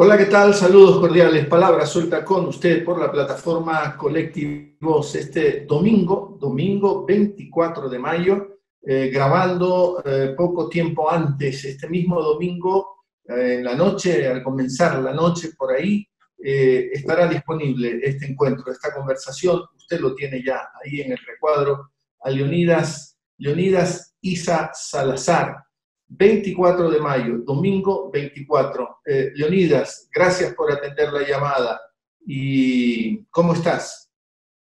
Hola, ¿qué tal? Saludos cordiales. Palabra suelta con usted por la plataforma Colectivos este domingo 24 de mayo, grabando poco tiempo antes, este mismo domingo, en la noche, al comenzar la noche por ahí, estará disponible este encuentro, esta conversación. Usted lo tiene ya ahí en el recuadro, a Leonidas Isa Salazar. 24 de mayo, domingo 24. Leonidas, gracias por atender la llamada. ¿Y cómo estás?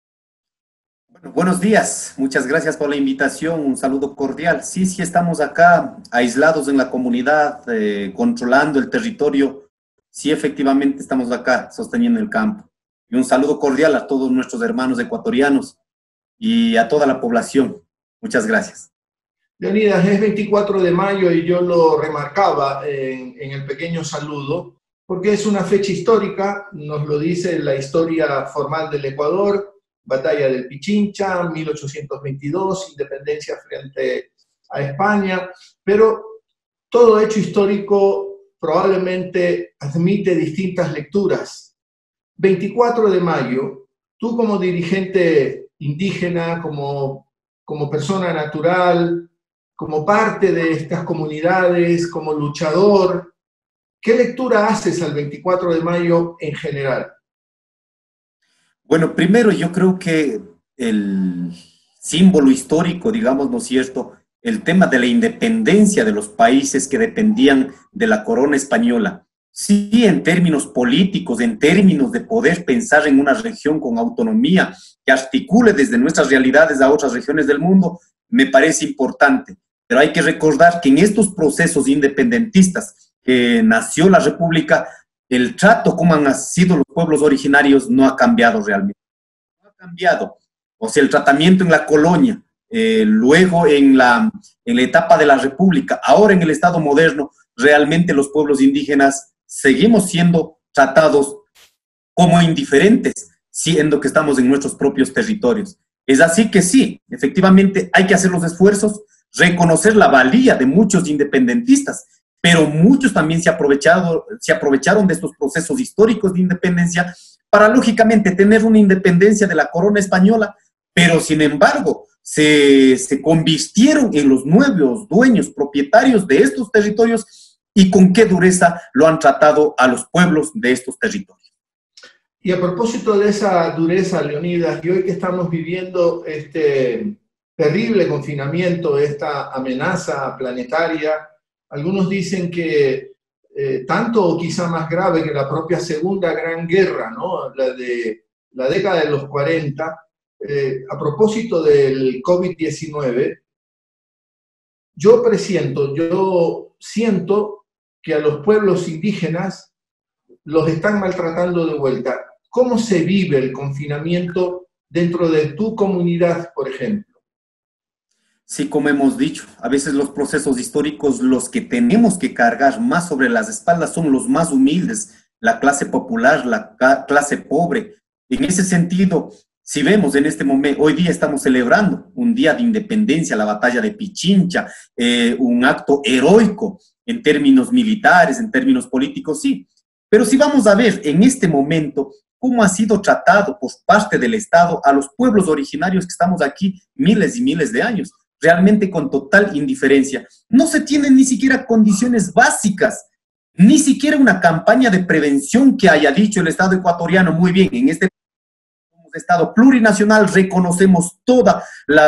Bueno, buenos días, muchas gracias por la invitación, un saludo cordial. Sí, estamos acá aislados en la comunidad, controlando el territorio. Sí, efectivamente estamos acá sosteniendo el campo. Y un saludo cordial a todos nuestros hermanos ecuatorianos y a toda la población. Muchas gracias. Leonidas, es 24 de mayo y yo lo remarcaba en el pequeño saludo, porque es una fecha histórica, nos lo dice la historia formal del Ecuador, Batalla del Pichincha, 1822, independencia frente a España, pero todo hecho histórico probablemente admite distintas lecturas. 24 de mayo, tú como dirigente indígena, como persona natural, como parte de estas comunidades, como luchador, ¿qué lectura haces al 24 de mayo en general? Bueno, primero yo creo que el símbolo histórico, digamos, ¿no es cierto?, el tema de la independencia de los países que dependían de la corona española, sí, en términos políticos, en términos de poder pensar en una región con autonomía que articule desde nuestras realidades a otras regiones del mundo, me parece importante. Pero hay que recordar que en estos procesos independentistas que nació la República, el trato como han sido los pueblos originarios no ha cambiado realmente. No ha cambiado. O sea, el tratamiento en la colonia, luego en la etapa de la República, ahora en el Estado moderno, realmente los pueblos indígenas seguimos siendo tratados como indiferentes, siendo que estamos en nuestros propios territorios. Es así que sí, efectivamente hay que hacer los esfuerzos, reconocer la valía de muchos independentistas, pero muchos también se aprovecharon de estos procesos históricos de independencia para, lógicamente, tener una independencia de la corona española, pero, sin embargo, se convirtieron en los nuevos dueños, propietarios de estos territorios, y con qué dureza lo han tratado a los pueblos de estos territorios. Y a propósito de esa dureza, Leonidas, y hoy que estamos viviendo este terrible confinamiento, esta amenaza planetaria, algunos dicen que tanto o quizá más grave que la propia Segunda Gran Guerra, ¿no? La de la década de los 40, a propósito del COVID-19, yo siento que a los pueblos indígenas los están maltratando de vuelta. ¿Cómo se vive el confinamiento dentro de tu comunidad, por ejemplo? Sí, como hemos dicho, a veces los procesos históricos, los que tenemos que cargar más sobre las espaldas son los más humildes, la clase popular, la clase pobre. En ese sentido, si vemos en este momento, hoy día estamos celebrando un día de independencia, la batalla de Pichincha, un acto heroico en términos militares, en términos políticos, sí. Pero si vamos a ver en este momento cómo ha sido tratado por parte del Estado a los pueblos originarios que estamos aquí miles y miles de años, realmente con total indiferencia. No se tienen ni siquiera condiciones básicas, ni siquiera una campaña de prevención que haya dicho el Estado ecuatoriano. Muy bien, en este Estado plurinacional reconocemos todos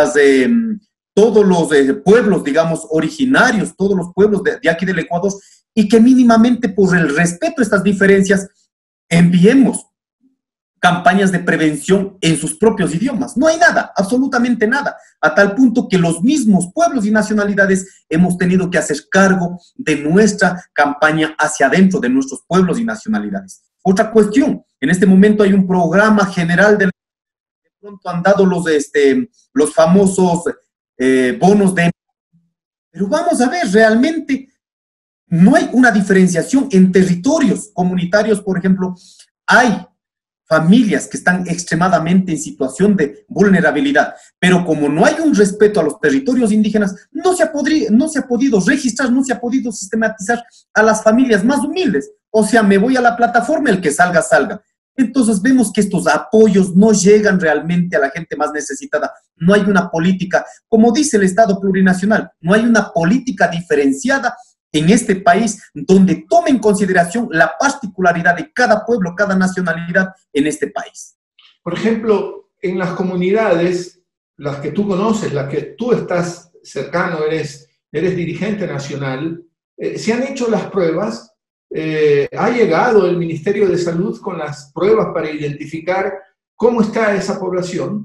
los pueblos, digamos, originarios, todos los pueblos de aquí del Ecuador, y que mínimamente por el respeto a estas diferencias enviemos campañas de prevención en sus propios idiomas. No hay nada, absolutamente nada, a tal punto que los mismos pueblos y nacionalidades hemos tenido que hacer cargo de nuestra campaña hacia adentro de nuestros pueblos y nacionalidades. Otra cuestión, en este momento hay un programa general de pronto han dado los famosos bonos de... Pero vamos a ver, realmente no hay una diferenciación en territorios comunitarios, por ejemplo. Hay familias que están extremadamente en situación de vulnerabilidad, pero como no hay un respeto a los territorios indígenas, no se ha podido registrar, no se ha podido sistematizar a las familias más humildes. o sea, me voy a la plataforma, el que salga, salga. Entonces vemos que estos apoyos no llegan realmente a la gente más necesitada. No hay una política, como dice el Estado plurinacional, no hay una política diferenciada en este país donde tome en consideración la particularidad de cada pueblo, cada nacionalidad en este país. Por ejemplo, en las comunidades, las que tú conoces, las que tú estás cercano, eres dirigente nacional, se han hecho las pruebas. ¿Ha llegado el Ministerio de Salud con las pruebas para identificar cómo está esa población?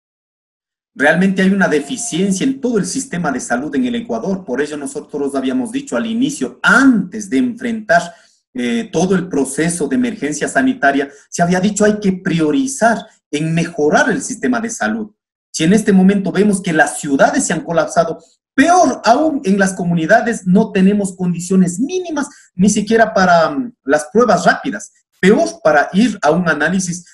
Realmente hay una deficiencia en todo el sistema de salud en el Ecuador. Por ello nosotros habíamos dicho al inicio, antes de enfrentar todo el proceso de emergencia sanitaria, se había dicho hay que priorizar en mejorar el sistema de salud. Si en este momento vemos que las ciudades se han colapsado, peor aún en las comunidades no tenemos condiciones mínimas ni siquiera para las pruebas rápidas, peor para ir a un análisis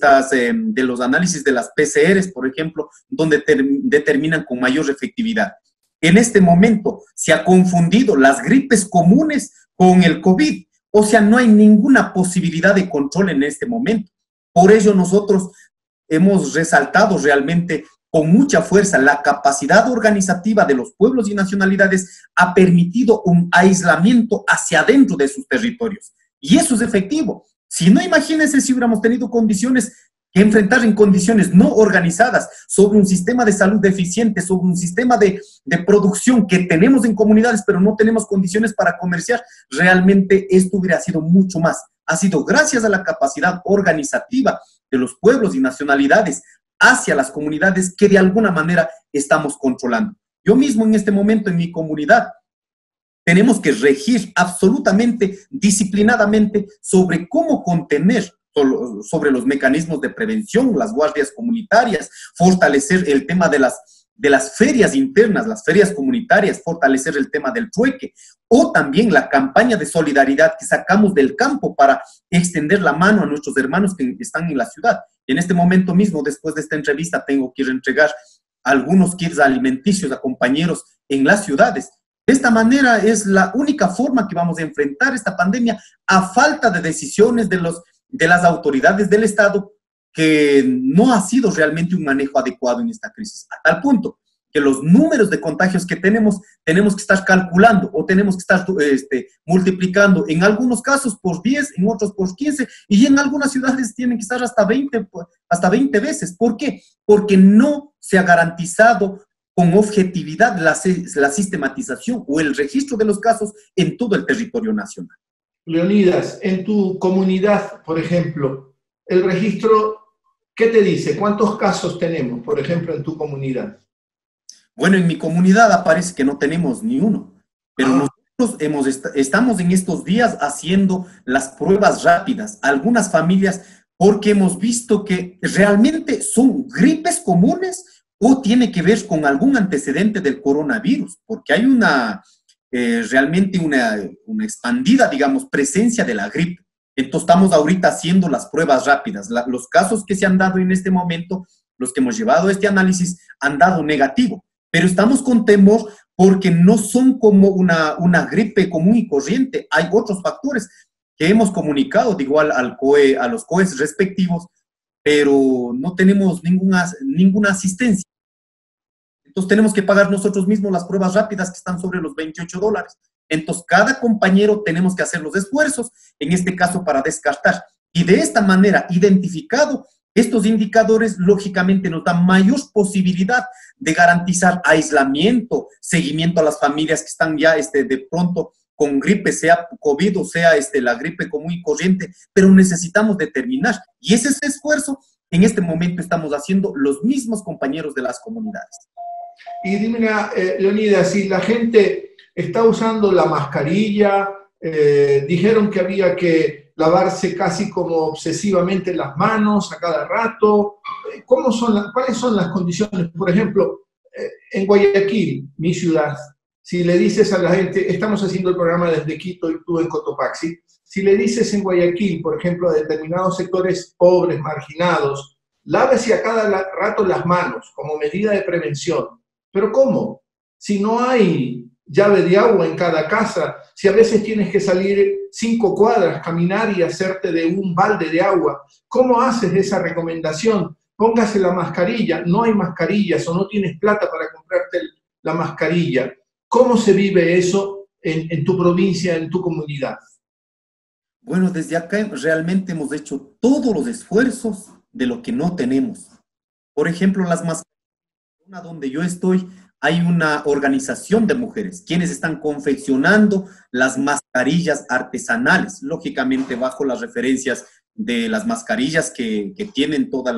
de los análisis de las PCRs, por ejemplo, donde determinan con mayor efectividad. En este momento se ha confundido las gripes comunes con el COVID, o sea, no hay ninguna posibilidad de control en este momento. Por ello nosotros hemos resaltado realmente con mucha fuerza la capacidad organizativa de los pueblos y nacionalidades ha permitido un aislamiento hacia adentro de sus territorios. Y eso es efectivo. Si no, imagínense si hubiéramos tenido condiciones que enfrentar en condiciones no organizadas sobre un sistema de salud deficiente, sobre un sistema de producción que tenemos en comunidades, pero no tenemos condiciones para comerciar, realmente esto hubiera sido mucho más. Ha sido gracias a la capacidad organizativa de los pueblos y nacionalidades hacia las comunidades que de alguna manera estamos controlando. Yo mismo en este momento en mi comunidad tenemos que regir absolutamente disciplinadamente sobre cómo contener, sobre los mecanismos de prevención, las guardias comunitarias, fortalecer el tema de las ferias internas, las ferias comunitarias, fortalecer el tema del trueque, o también la campaña de solidaridad que sacamos del campo para extender la mano a nuestros hermanos que están en la ciudad. En este momento mismo, después de esta entrevista, tengo que ir a entregar algunos kits alimenticios a compañeros en las ciudades. De esta manera es la única forma que vamos a enfrentar esta pandemia a falta de decisiones de las autoridades del Estado, que no ha sido realmente un manejo adecuado en esta crisis, a tal punto que los números de contagios que tenemos que estar calculando o tenemos que estar multiplicando, en algunos casos por 10, en otros por 15, y en algunas ciudades tienen que estar hasta 20 veces. ¿Por qué? Porque no se ha garantizado con objetividad la sistematización o el registro de los casos en todo el territorio nacional. Leonidas, en tu comunidad, por ejemplo, el registro, ¿qué te dice? ¿Cuántos casos tenemos, por ejemplo, en tu comunidad? Bueno, en mi comunidad aparece que no tenemos ni uno, pero nosotros estamos en estos días haciendo las pruebas rápidas, algunas familias, porque hemos visto que realmente son gripes comunes o tiene que ver con algún antecedente del coronavirus, porque hay realmente una expandida, digamos, presencia de la gripe. Entonces estamos ahorita haciendo las pruebas rápidas. Los casos que se han dado en este momento, los que hemos llevado a este análisis, han dado negativo, pero estamos con temor porque no son como una gripe común y corriente. Hay otros factores que hemos comunicado, de igual a los COEs respectivos, pero no tenemos ninguna asistencia. Entonces tenemos que pagar nosotros mismos las pruebas rápidas que están sobre los $28. Entonces cada compañero tenemos que hacer los esfuerzos, en este caso para descartar. Y de esta manera, identificado estos indicadores, lógicamente nos dan mayor posibilidad de garantizar aislamiento, seguimiento a las familias que están ya de pronto con gripe, sea COVID o sea la gripe común y corriente, pero necesitamos determinar. Y ese esfuerzo en este momento estamos haciendo los mismos compañeros de las comunidades. Y dime, Leonidas, si la gente está usando la mascarilla, dijeron que había que lavarse casi como obsesivamente las manos a cada rato. ¿Cuáles son las condiciones? Por ejemplo, en Guayaquil, mi ciudad, si le dices a la gente, estamos haciendo el programa desde Quito y tú en Cotopaxi, si le dices en Guayaquil, por ejemplo, a determinados sectores pobres, marginados, lávese a cada rato las manos como medida de prevención. ¿Pero cómo? Si no hay llave de agua en cada casa, si a veces tienes que salir 5 cuadras, caminar y hacerte de un balde de agua? ¿Cómo haces esa recomendación? Póngase la mascarilla, no hay mascarillas o no tienes plata para comprarte la mascarilla. ¿Cómo se vive eso en tu provincia, en tu comunidad? Bueno, desde acá realmente hemos hecho todos los esfuerzos de lo que no tenemos. Por ejemplo, las mascarillas, donde yo estoy, hay una organización de mujeres quienes están confeccionando las mascarillas artesanales, lógicamente bajo las referencias de las mascarillas que tienen toda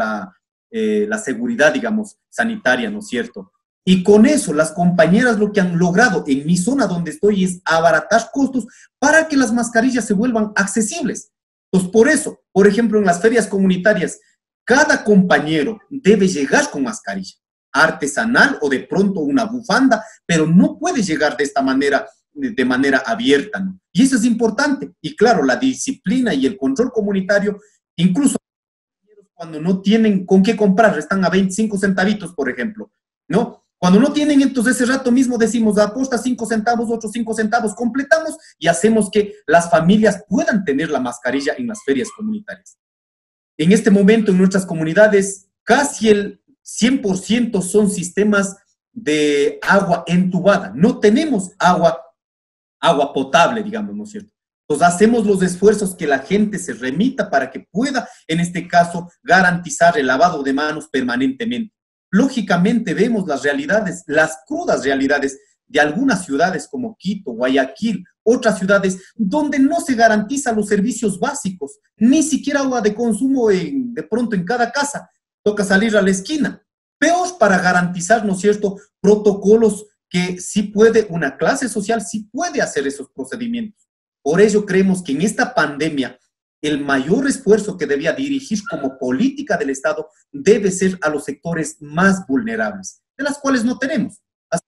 la seguridad, digamos, sanitaria, ¿no es cierto? Y con eso, las compañeras lo que han logrado en mi zona donde estoy es abaratar costos para que las mascarillas se vuelvan accesibles. Entonces, por eso, por ejemplo, en las ferias comunitarias, cada compañero debe llegar con mascarilla artesanal o de pronto una bufanda, pero no puede llegar de esta manera, de manera abierta, ¿no? Y eso es importante. Y claro, la disciplina y el control comunitario, incluso cuando no tienen con qué comprar, están a 25 centavitos, por ejemplo, ¿no? Cuando no tienen, entonces ese rato mismo decimos, aposta 5 centavos, otros 5 centavos, completamos y hacemos que las familias puedan tener la mascarilla en las ferias comunitarias. En este momento en nuestras comunidades, casi el 100% son sistemas de agua entubada. No tenemos agua potable, digamos, ¿no es cierto? Entonces hacemos los esfuerzos que la gente se remita para que pueda, en este caso, garantizar el lavado de manos permanentemente. Lógicamente vemos las realidades, las crudas realidades de algunas ciudades como Quito, Guayaquil, otras ciudades donde no se garantizan los servicios básicos, ni siquiera agua de consumo de pronto en cada casa. Toca salir a la esquina. Peor para garantizar, ¿no es cierto?, protocolos que sí puede, una clase social sí puede hacer esos procedimientos. Por ello creemos que en esta pandemia el mayor esfuerzo que debía dirigir como política del Estado debe ser a los sectores más vulnerables, de las cuales no tenemos. Así,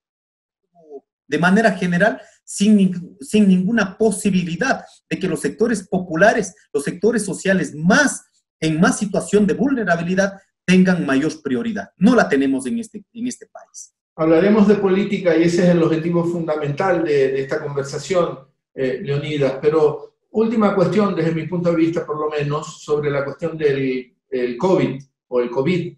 de manera general, sin ninguna posibilidad de que los sectores populares, los sectores sociales en más situación de vulnerabilidad tengan mayor prioridad. No la tenemos en este país. Hablaremos de política y ese es el objetivo fundamental de esta conversación, Leonidas, pero última cuestión desde mi punto de vista, por lo menos, sobre la cuestión del COVID o el COVID.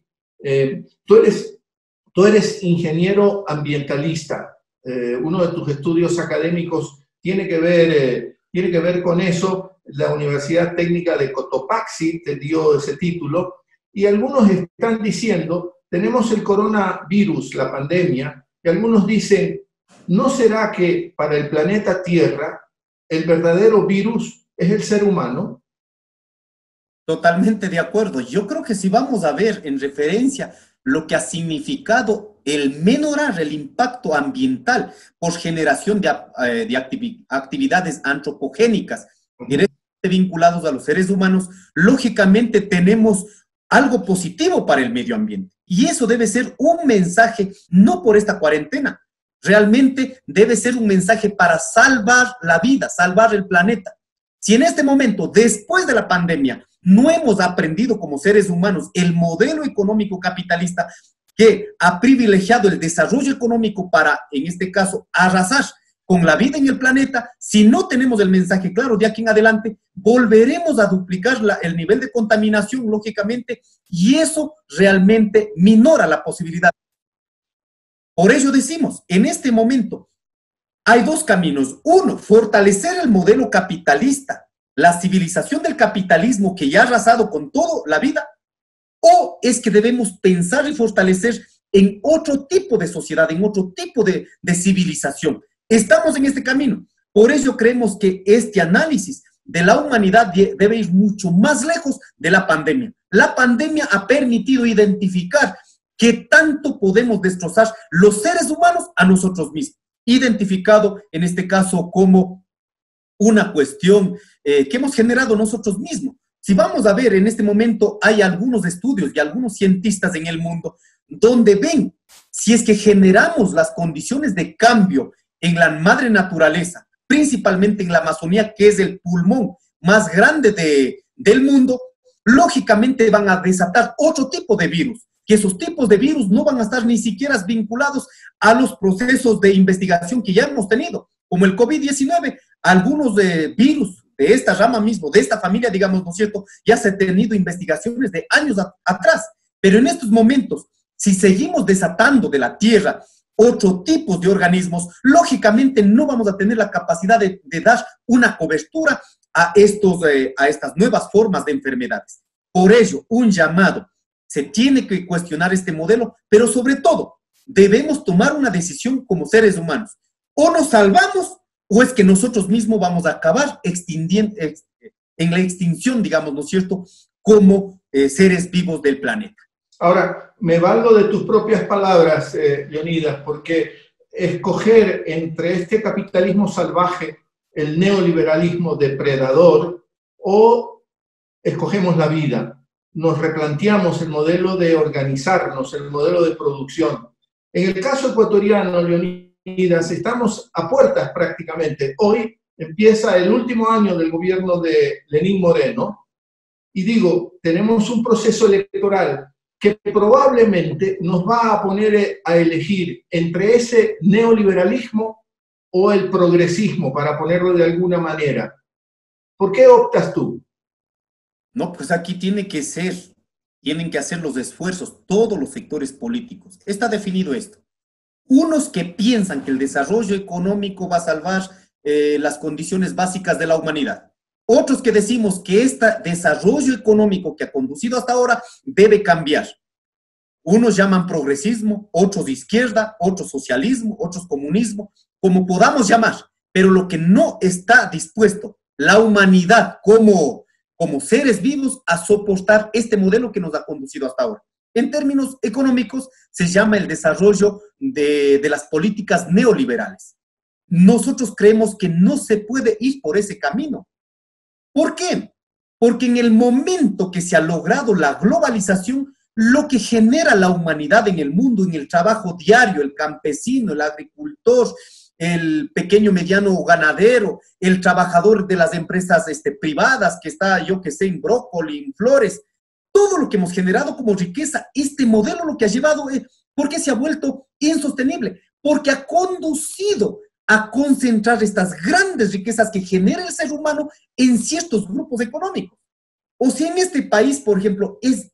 Tú eres ingeniero ambientalista. Uno de tus estudios académicos tiene que ver con eso. La Universidad Técnica de Cotopaxi te dio ese título. Y algunos están diciendo, tenemos el coronavirus, la pandemia, y algunos dicen, ¿no será que para el planeta Tierra el verdadero virus es el ser humano? Totalmente de acuerdo. Yo creo que si vamos a ver en referencia lo que ha significado el menorar el impacto ambiental por generación de actividades antropogénicas directamente vinculados a los seres humanos, lógicamente tenemos algo positivo para el medio ambiente. Y eso debe ser un mensaje, no por esta cuarentena, realmente debe ser un mensaje para salvar la vida, salvar el planeta. Si en este momento, después de la pandemia, no hemos aprendido como seres humanos el modelo económico capitalista que ha privilegiado el desarrollo económico para, en este caso, arrasar con la vida en el planeta, si no tenemos el mensaje claro de aquí en adelante, volveremos a duplicar el nivel de contaminación, lógicamente, y eso realmente minora la posibilidad. Por ello decimos, en este momento, hay dos caminos. Uno, fortalecer el modelo capitalista, la civilización del capitalismo que ya ha arrasado con toda la vida, o es que debemos pensar y fortalecer en otro tipo de sociedad, en otro tipo de civilización. Estamos en este camino. Por ello creemos que este análisis de la humanidad debe ir mucho más lejos de la pandemia. La pandemia ha permitido identificar qué tanto podemos destrozar los seres humanos a nosotros mismos. Identificado en este caso como una cuestión que hemos generado nosotros mismos. Si vamos a ver, en este momento hay algunos estudios y algunos cientistas en el mundo donde ven si es que generamos las condiciones de cambio en la madre naturaleza, principalmente en la Amazonía, que es el pulmón más grande del mundo, lógicamente van a desatar otro tipo de virus. que esos tipos de virus no van a estar ni siquiera vinculados a los procesos de investigación que ya hemos tenido, como el COVID-19, algunos virus de esta rama mismo, de esta familia, digamos, ¿no es cierto?, ya se han tenido investigaciones de años atrás, pero en estos momentos, si seguimos desatando de la tierra otro tipo de organismos, lógicamente no vamos a tener la capacidad de dar una cobertura a estas nuevas formas de enfermedades. Por ello, un llamado, se tiene que cuestionar este modelo, pero sobre todo, debemos tomar una decisión como seres humanos. O nos salvamos, o es que nosotros mismos vamos a acabar en la extinción, digamos, ¿no es cierto?, como seres vivos del planeta. Ahora, me valgo de tus propias palabras, Leonidas, porque escoger entre este capitalismo salvaje, el neoliberalismo depredador, o escogemos la vida, nos replanteamos el modelo de organizarnos, el modelo de producción. En el caso ecuatoriano, Leonidas, estamos a puertas prácticamente. Hoy empieza el último año del gobierno de Lenín Moreno, y digo, tenemos un proceso electoral que probablemente nos va a poner a elegir entre ese neoliberalismo o el progresismo, para ponerlo de alguna manera. ¿Por qué optas tú? No, pues aquí tienen que hacer los esfuerzos todos los sectores políticos. Está definido esto. Unos que piensan que el desarrollo económico va a salvar las condiciones básicas de la humanidad. Otros que decimos que este desarrollo económico que ha conducido hasta ahora debe cambiar. Unos llaman progresismo, otros de izquierda, otros socialismo, otros comunismo, como podamos llamar, pero lo que no está dispuesto la humanidad como seres vivos a soportar este modelo que nos ha conducido hasta ahora. En términos económicos, se llama el desarrollo de las políticas neoliberales. Nosotros creemos que no se puede ir por ese camino. ¿Por qué? Porque en el momento que se ha logrado la globalización, lo que genera la humanidad en el mundo, en el trabajo diario, el campesino, el agricultor, el pequeño, mediano ganadero, el trabajador de las empresas privadas que está, yo que sé, en brócoli, en flores, todo lo que hemos generado como riqueza, este modelo lo que ha llevado es, ¿por qué se ha vuelto insostenible? Porque ha conducido a concentrar estas grandes riquezas que genera el ser humano en ciertos grupos económicos. O si en este país, por ejemplo, es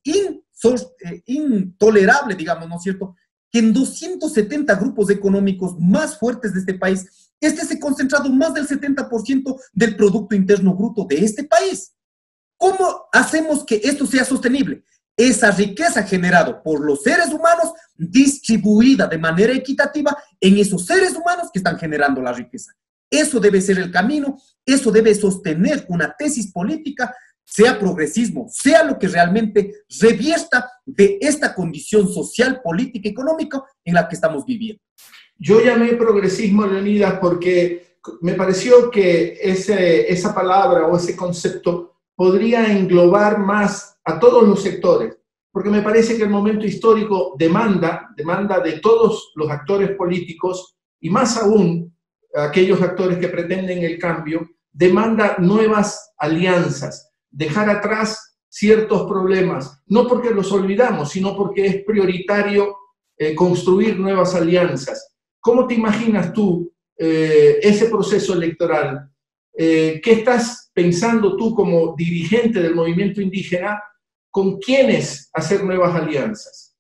intolerable, digamos, ¿no es cierto?, que en 270 grupos económicos más fuertes de este país, se ha concentrado más del 70% del Producto Interno Bruto de este país. ¿Cómo hacemos que esto sea sostenible? Esa riqueza generada por los seres humanos, distribuida de manera equitativa en esos seres humanos que están generando la riqueza. Eso debe ser el camino, eso debe sostener una tesis política, sea progresismo, sea lo que realmente revierta de esta condición social, política, económica en la que estamos viviendo. Yo llamé progresismo, Leonidas, porque me pareció que esa palabra o ese concepto podría englobar más a todos los sectores, porque me parece que el momento histórico demanda de todos los actores políticos, y más aún aquellos actores que pretenden el cambio, demanda nuevas alianzas, dejar atrás ciertos problemas, no porque los olvidamos, sino porque es prioritario construir nuevas alianzas. ¿Cómo te imaginas tú ese proceso electoral? ¿Qué estás pensando tú como dirigente del movimiento indígena? ¿Con quiénes hacer nuevas alianzas?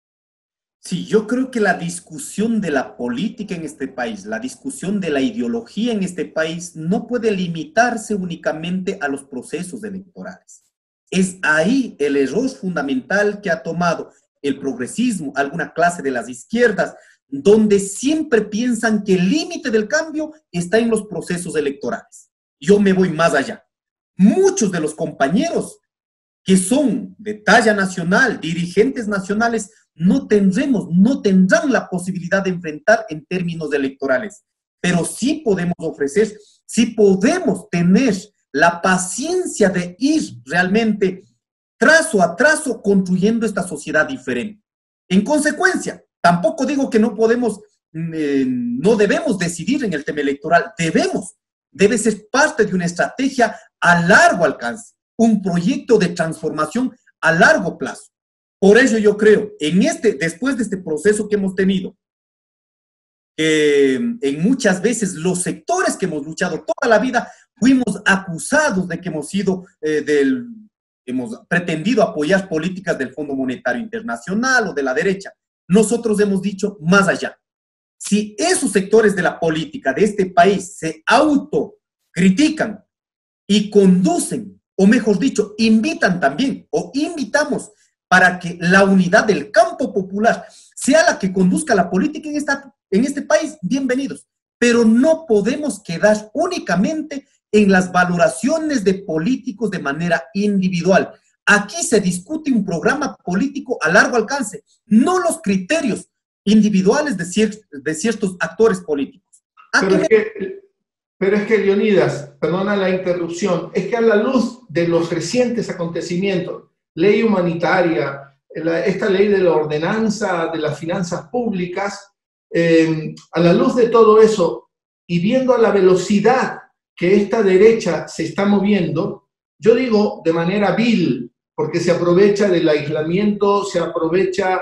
Sí, yo creo que la discusión de la política en este país, la discusión de la ideología en este país no puede limitarse únicamente a los procesos electorales. Es ahí el error fundamental que ha tomado el progresismo, alguna clase de las izquierdas, donde siempre piensan que el límite del cambio está en los procesos electorales. Yo me voy más allá. Muchos de los compañeros que son de talla nacional, dirigentes nacionales, no tendrán la posibilidad de enfrentar en términos electorales, pero sí podemos ofrecer, sí podemos tener la paciencia de ir realmente trazo a trazo construyendo esta sociedad diferente. En consecuencia, tampoco digo que no debemos decidir en el tema electoral, debe ser parte de una estrategia a largo alcance, un proyecto de transformación a largo plazo. Por ello yo creo, después de este proceso que hemos tenido, que en muchas veces los sectores que hemos luchado toda la vida fuimos acusados de que hemos pretendido apoyar políticas del Fondo Monetario Internacional o de la derecha. Nosotros hemos dicho más allá. Si esos sectores de la política de este país se autocritican y conducen, o mejor dicho, invitan también, o invitamos para que la unidad del campo popular sea la que conduzca la política en este país, bienvenidos. Pero no podemos quedar únicamente en las valoraciones de políticos de manera individual. Aquí se discute un programa político a largo alcance, no los criterios individuales de ciertos actores políticos. Pero es que, Leonidas, perdona la interrupción, es que a la luz de los recientes acontecimientos, ley humanitaria, esta ley de la ordenanza de las finanzas públicas, a la luz de todo eso y viendo a la velocidad que esta derecha se está moviendo, yo digo de manera vil, porque se aprovecha del aislamiento, se aprovecha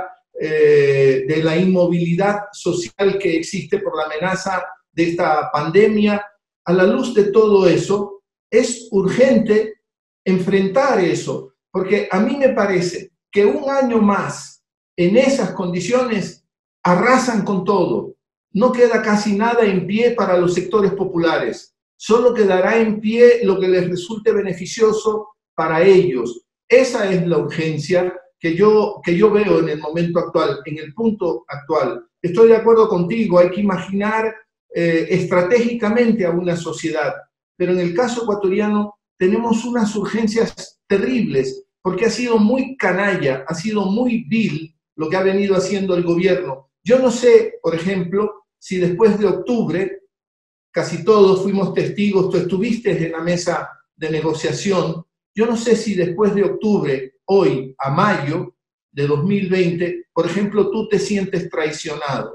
de la inmovilidad social que existe por la amenaza de esta pandemia. A la luz de todo eso, es urgente enfrentar eso, porque a mí me parece que un año más en esas condiciones arrasan con todo. No queda casi nada en pie para los sectores populares. Solo quedará en pie lo que les resulte beneficioso para ellos. Esa es la urgencia que yo veo en el momento actual, en el punto actual. Estoy de acuerdo contigo, hay que imaginar estratégicamente a una sociedad, pero en el caso ecuatoriano tenemos unas urgencias terribles, porque ha sido muy canalla, ha sido muy vil lo que ha venido haciendo el gobierno. Yo no sé, por ejemplo, si después de octubre, casi todos fuimos testigos, tú estuviste en la mesa de negociación, yo no sé si después de octubre, hoy a mayo de 2020, por ejemplo, tú te sientes traicionado.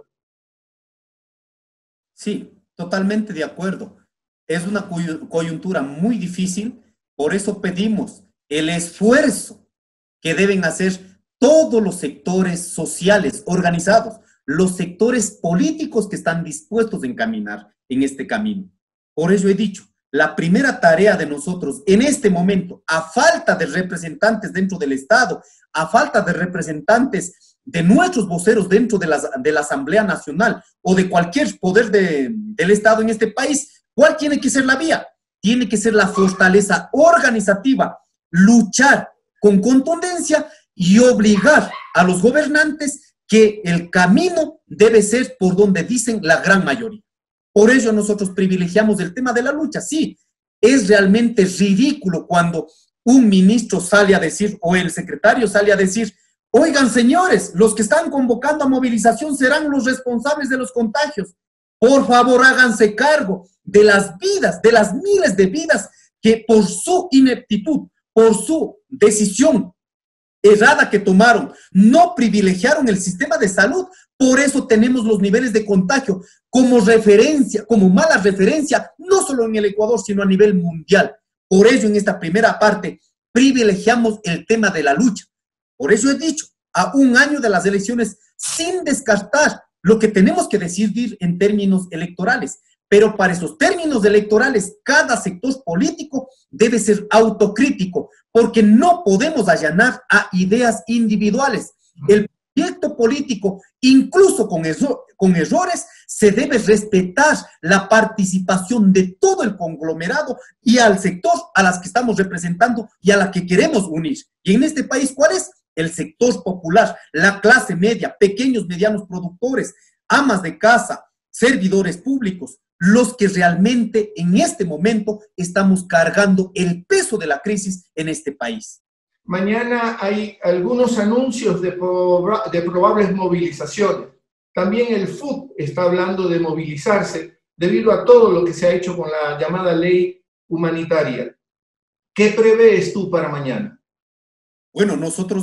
Sí, totalmente de acuerdo. Es una coyuntura muy difícil, por eso pedimos el esfuerzo que deben hacer todos los sectores sociales organizados, los sectores políticos que están dispuestos a encaminar en este camino. Por eso he dicho, la primera tarea de nosotros en este momento, a falta de representantes dentro del Estado, a falta de representantes de nuestros voceros dentro de la Asamblea Nacional o de cualquier poder del Estado en este país, ¿cuál tiene que ser la vía? Tiene que ser la fortaleza organizativa, luchar con contundencia y obligar a los gobernantes que el camino debe ser por donde dicen la gran mayoría. Por ello nosotros privilegiamos el tema de la lucha. Sí, es realmente ridículo cuando un ministro sale a decir, o el secretario sale a decir, oigan señores, los que están convocando a movilización serán los responsables de los contagios. Por favor, háganse cargo de las vidas, de las miles de vidas que por su ineptitud, por su decisión errada que tomaron, no privilegiaron el sistema de salud. Por eso tenemos los niveles de contagio como referencia, como mala referencia, no solo en el Ecuador, sino a nivel mundial. Por ello, en esta primera parte, privilegiamos el tema de la lucha. Por eso he dicho, a un año de las elecciones, sin descartar lo que tenemos que decidir en términos electorales. Pero para esos términos electorales, cada sector político debe ser autocrítico, porque no podemos allanar a ideas individuales. El proyecto político, incluso con errores, se debe respetar la participación de todo el conglomerado y al sector a las que estamos representando y a la que queremos unir. Y en este país, ¿cuál es? El sector popular, la clase media, pequeños, medianos productores, amas de casa, servidores públicos, los que realmente en este momento estamos cargando el peso de la crisis en este país. Mañana hay algunos anuncios de probables movilizaciones. También el FUT está hablando de movilizarse debido a todo lo que se ha hecho con la llamada ley humanitaria. ¿Qué prevés tú para mañana? Bueno, nosotros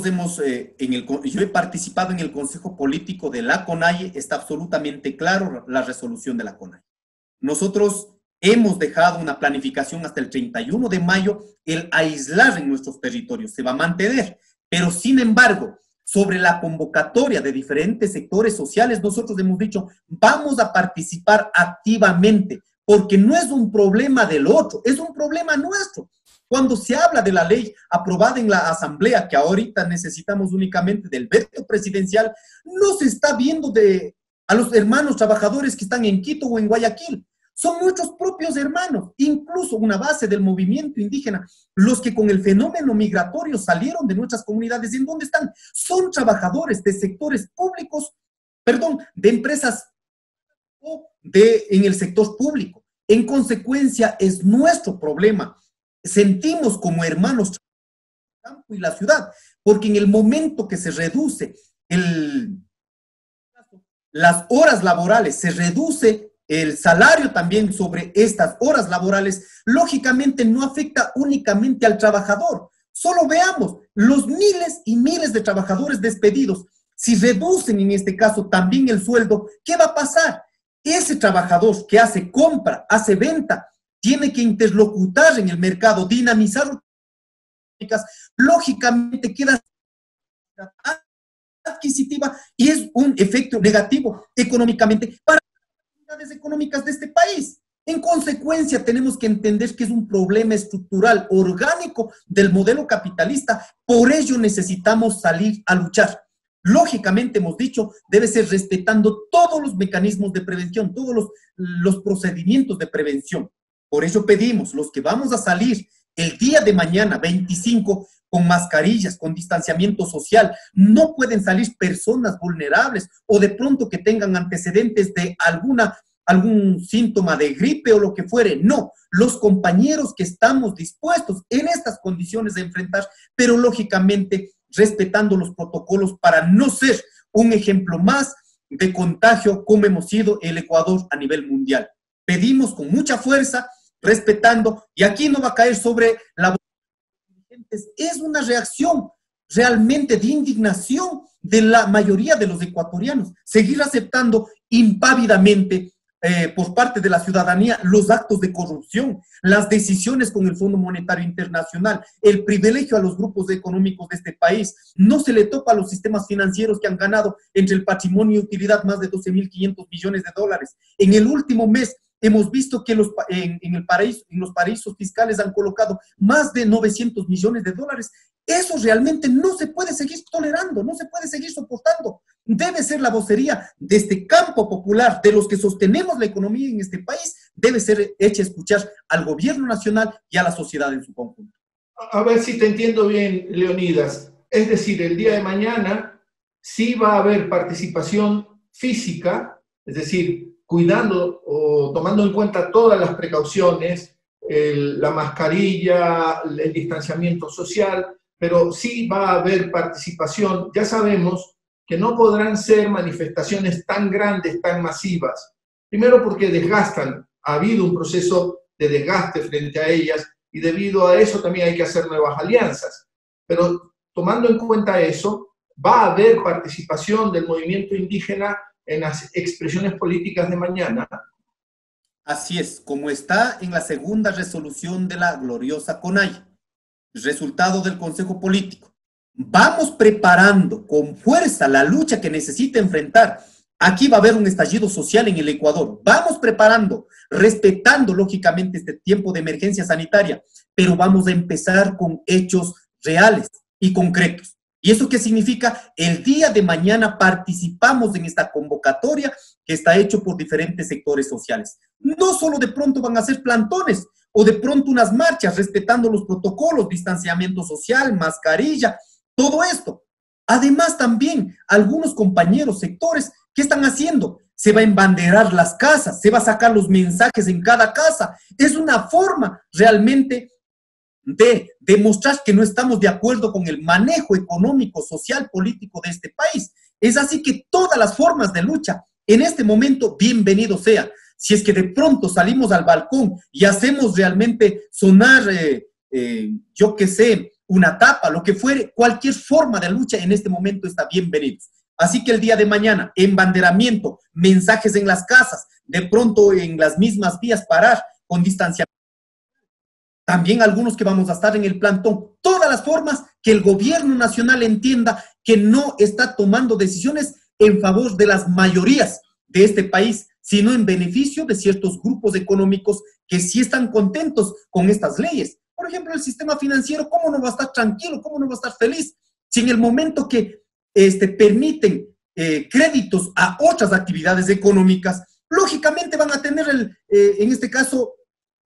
yo he participado en el Consejo Político de la CONAIE, está absolutamente claro la resolución de la CONAIE. Nosotros hemos dejado una planificación hasta el 31 de mayo, el aislar en nuestros territorios, se va a mantener, pero sin embargo, sobre la convocatoria de diferentes sectores sociales, nosotros hemos dicho, vamos a participar activamente, porque no es un problema del otro, es un problema nuestro. Cuando se habla de la ley aprobada en la Asamblea, que ahorita necesitamos únicamente del veto presidencial, no se está viendo a los hermanos trabajadores que están en Quito o en Guayaquil. Son nuestros propios hermanos, incluso una base del movimiento indígena, los que con el fenómeno migratorio salieron de nuestras comunidades. ¿En dónde están? Son trabajadores de sectores públicos, perdón, de empresas o en el sector público. En consecuencia, es nuestro problema. Sentimos como hermanos el campo y la ciudad, porque en el momento que se reduce las horas laborales, se reduce el salario también sobre estas horas laborales, lógicamente no afecta únicamente al trabajador. Solo veamos los miles y miles de trabajadores despedidos. Si reducen en este caso también el sueldo, ¿qué va a pasar? Ese trabajador que hace compra, hace venta, tiene que interlocutar en el mercado, dinamizar, lógicamente queda adquisitiva y es un efecto negativo económicamente para las actividades económicas de este país. En consecuencia, tenemos que entender que es un problema estructural, orgánico del modelo capitalista. Por ello necesitamos salir a luchar. Lógicamente, hemos dicho, debe ser respetando todos los mecanismos de prevención, todos los procedimientos de prevención. Por eso pedimos, los que vamos a salir el día de mañana, 25, con mascarillas, con distanciamiento social, no pueden salir personas vulnerables o de pronto que tengan antecedentes de algún síntoma de gripe o lo que fuere. No, los compañeros que estamos dispuestos en estas condiciones de enfrentar, pero lógicamente respetando los protocolos para no ser un ejemplo más de contagio como hemos sido el Ecuador a nivel mundial. Pedimos con mucha fuerza, respetando, y aquí no va a caer sobre la... Es una reacción realmente de indignación de la mayoría de los ecuatorianos, seguir aceptando impávidamente por parte de la ciudadanía los actos de corrupción, las decisiones con el Fondo Monetario Internacional, el privilegio a los grupos económicos de este país. No se le topa a los sistemas financieros que han ganado entre el patrimonio y utilidad más de 12.500 millones de dólares. En el último mes hemos visto que en los paraísos fiscales han colocado más de 900 millones de dólares. Eso realmente no se puede seguir tolerando, no se puede seguir soportando. Debe ser la vocería de este campo popular, de los que sostenemos la economía en este país, debe ser hecha escuchar al gobierno nacional y a la sociedad en su conjunto. A ver si te entiendo bien, Leonidas. Es decir, el día de mañana sí va a haber participación física, es decir, cuidando o tomando en cuenta todas las precauciones, la mascarilla, el distanciamiento social, pero sí va a haber participación. Ya sabemos que no podrán ser manifestaciones tan grandes, tan masivas. Primero porque desgastan, ha habido un proceso de desgaste frente a ellas y debido a eso también hay que hacer nuevas alianzas. Pero tomando en cuenta eso, va a haber participación del movimiento indígena en las expresiones políticas de mañana. Así es, como está en la segunda resolución de la gloriosa CONAIE, resultado del Consejo Político. Vamos preparando con fuerza la lucha que necesita enfrentar. Aquí va a haber un estallido social en el Ecuador. Vamos preparando, respetando lógicamente este tiempo de emergencia sanitaria, pero vamos a empezar con hechos reales y concretos. ¿Y eso qué significa? El día de mañana participamos en esta convocatoria que está hecho por diferentes sectores sociales. No solo de pronto van a ser plantones o de pronto unas marchas respetando los protocolos, distanciamiento social, mascarilla, todo esto. Además también algunos compañeros, sectores, ¿qué están haciendo? Se va a embanderar las casas, se va a sacar los mensajes en cada casa. Es una forma realmente de demostrar que no estamos de acuerdo con el manejo económico, social, político de este país. Es así que todas las formas de lucha en este momento, bienvenido sea. Si es que de pronto salimos al balcón y hacemos realmente sonar, yo qué sé, una tapa, lo que fuere, cualquier forma de lucha en este momento está bienvenido. Así que el día de mañana, embanderamiento, mensajes en las casas, de pronto en las mismas vías parar con distanciamiento. también algunos que vamos a estar en el plantón, todas las formas que el gobierno nacional entienda que no está tomando decisiones en favor de las mayorías de este país, sino en beneficio de ciertos grupos económicos que sí están contentos con estas leyes. Por ejemplo, el sistema financiero, ¿cómo no va a estar tranquilo? ¿Cómo no va a estar feliz? Si en el momento que permiten créditos a otras actividades económicas, lógicamente van a tener, en este caso,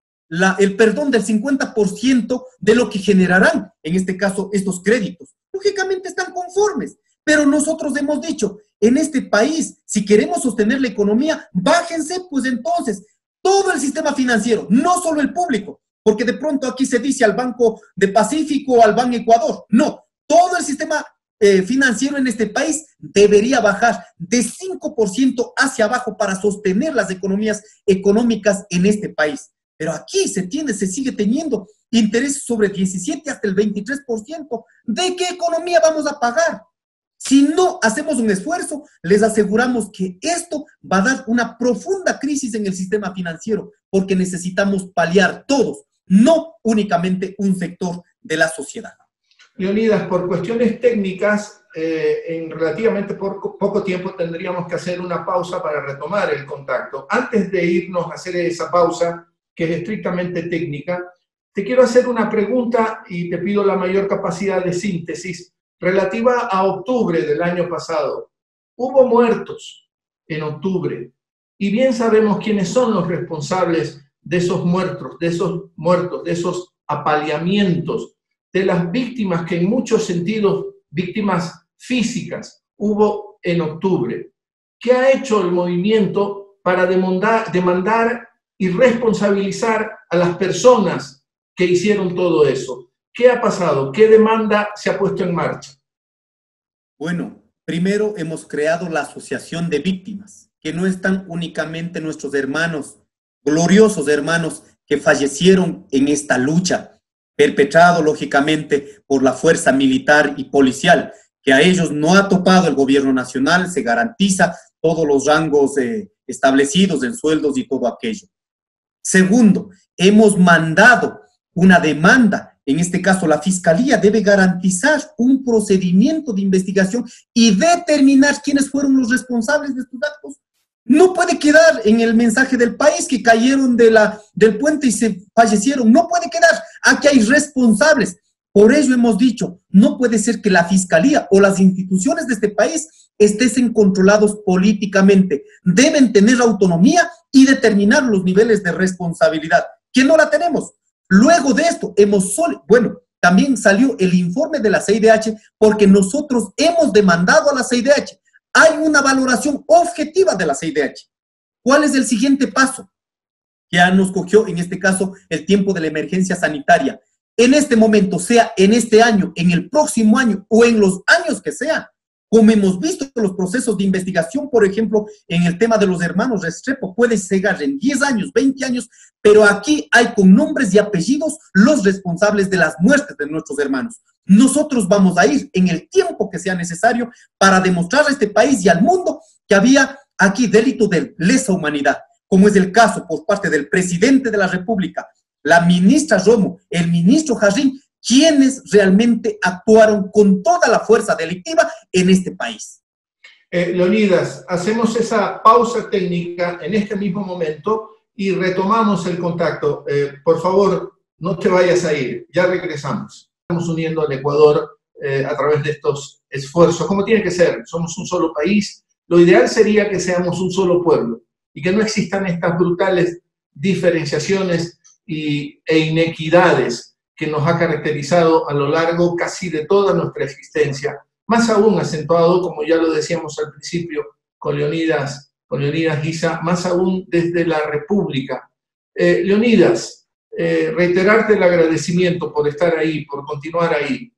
el perdón del 50% de lo que generarán, en este caso, estos créditos. Lógicamente están conformes, pero nosotros hemos dicho, en este país, si queremos sostener la economía, bájense, pues entonces, todo el sistema financiero, no solo el público, porque de pronto aquí se dice al Banco de Pacífico o al Banco Ecuador, no, todo el sistema financiero en este país debería bajar de 5% hacia abajo para sostener las economías económicas en este país. Pero aquí se sigue teniendo intereses sobre 17 hasta el 23%. ¿De qué economía vamos a pagar? Si no hacemos un esfuerzo, les aseguramos que esto va a dar una profunda crisis en el sistema financiero, porque necesitamos paliar todos, no únicamente un sector de la sociedad. Leonidas, por cuestiones técnicas, en relativamente poco tiempo tendríamos que hacer una pausa para retomar el contacto. Antes de irnos a hacer esa pausa, que es estrictamente técnica, te quiero hacer una pregunta y te pido la mayor capacidad de síntesis relativa a octubre del año pasado. Hubo muertos en octubre y bien sabemos quiénes son los responsables de esos muertos, de esos apaleamientos, de las víctimas que en muchos sentidos, víctimas físicas, hubo en octubre. ¿Qué ha hecho el movimiento para demandar y responsabilizar a las personas que hicieron todo eso? ¿Qué ha pasado? ¿Qué demanda se ha puesto en marcha? Bueno, primero hemos creado la Asociación de Víctimas, que no están únicamente nuestros hermanos, gloriosos hermanos que fallecieron en esta lucha, perpetrado lógicamente por la fuerza militar y policial, que a ellos no ha topado el gobierno nacional, se garantiza todos los rangos establecidos en sueldos y todo aquello. Segundo, hemos mandado una demanda, en este caso la Fiscalía debe garantizar un procedimiento de investigación y determinar quiénes fueron los responsables de estos actos. No puede quedar en el mensaje del país que cayeron del puente y se fallecieron, no puede quedar, aquí hay responsables. Por ello hemos dicho, no puede ser que la Fiscalía o las instituciones de este país estén controlados políticamente, deben tener autonomía y determinar los niveles de responsabilidad, que no la tenemos. Luego de esto, también salió el informe de la CIDH porque nosotros hemos demandado a la CIDH. Hay una valoración objetiva de la CIDH. ¿Cuál es el siguiente paso? Ya nos cogió, en este caso, el tiempo de la emergencia sanitaria. En este momento, sea en este año, en el próximo año o en los años que sea, como hemos visto los procesos de investigación, por ejemplo, en el tema de los hermanos Restrepo, puede llegar en 10 años, 20 años, pero aquí hay con nombres y apellidos los responsables de las muertes de nuestros hermanos. Nosotros vamos a ir en el tiempo que sea necesario para demostrar a este país y al mundo que había aquí delito de lesa humanidad, como es el caso por parte del presidente de la República, la ministra Romo, el ministro Jarrín, quienes realmente actuaron con toda la fuerza delictiva en este país. Leonidas, hacemos esa pausa técnica en este mismo momento y retomamos el contacto. Por favor, no te vayas a ir, ya regresamos. Estamos uniendo al Ecuador a través de estos esfuerzos, como tiene que ser. Somos un solo país. Lo ideal sería que seamos un solo pueblo y que no existan estas brutales diferenciaciones e inequidades que nos ha caracterizado a lo largo casi de toda nuestra existencia, más aún acentuado, como ya lo decíamos al principio, con Leonidas Giza, más aún desde la República. Leonidas, reiterarte el agradecimiento por estar ahí, por continuar ahí.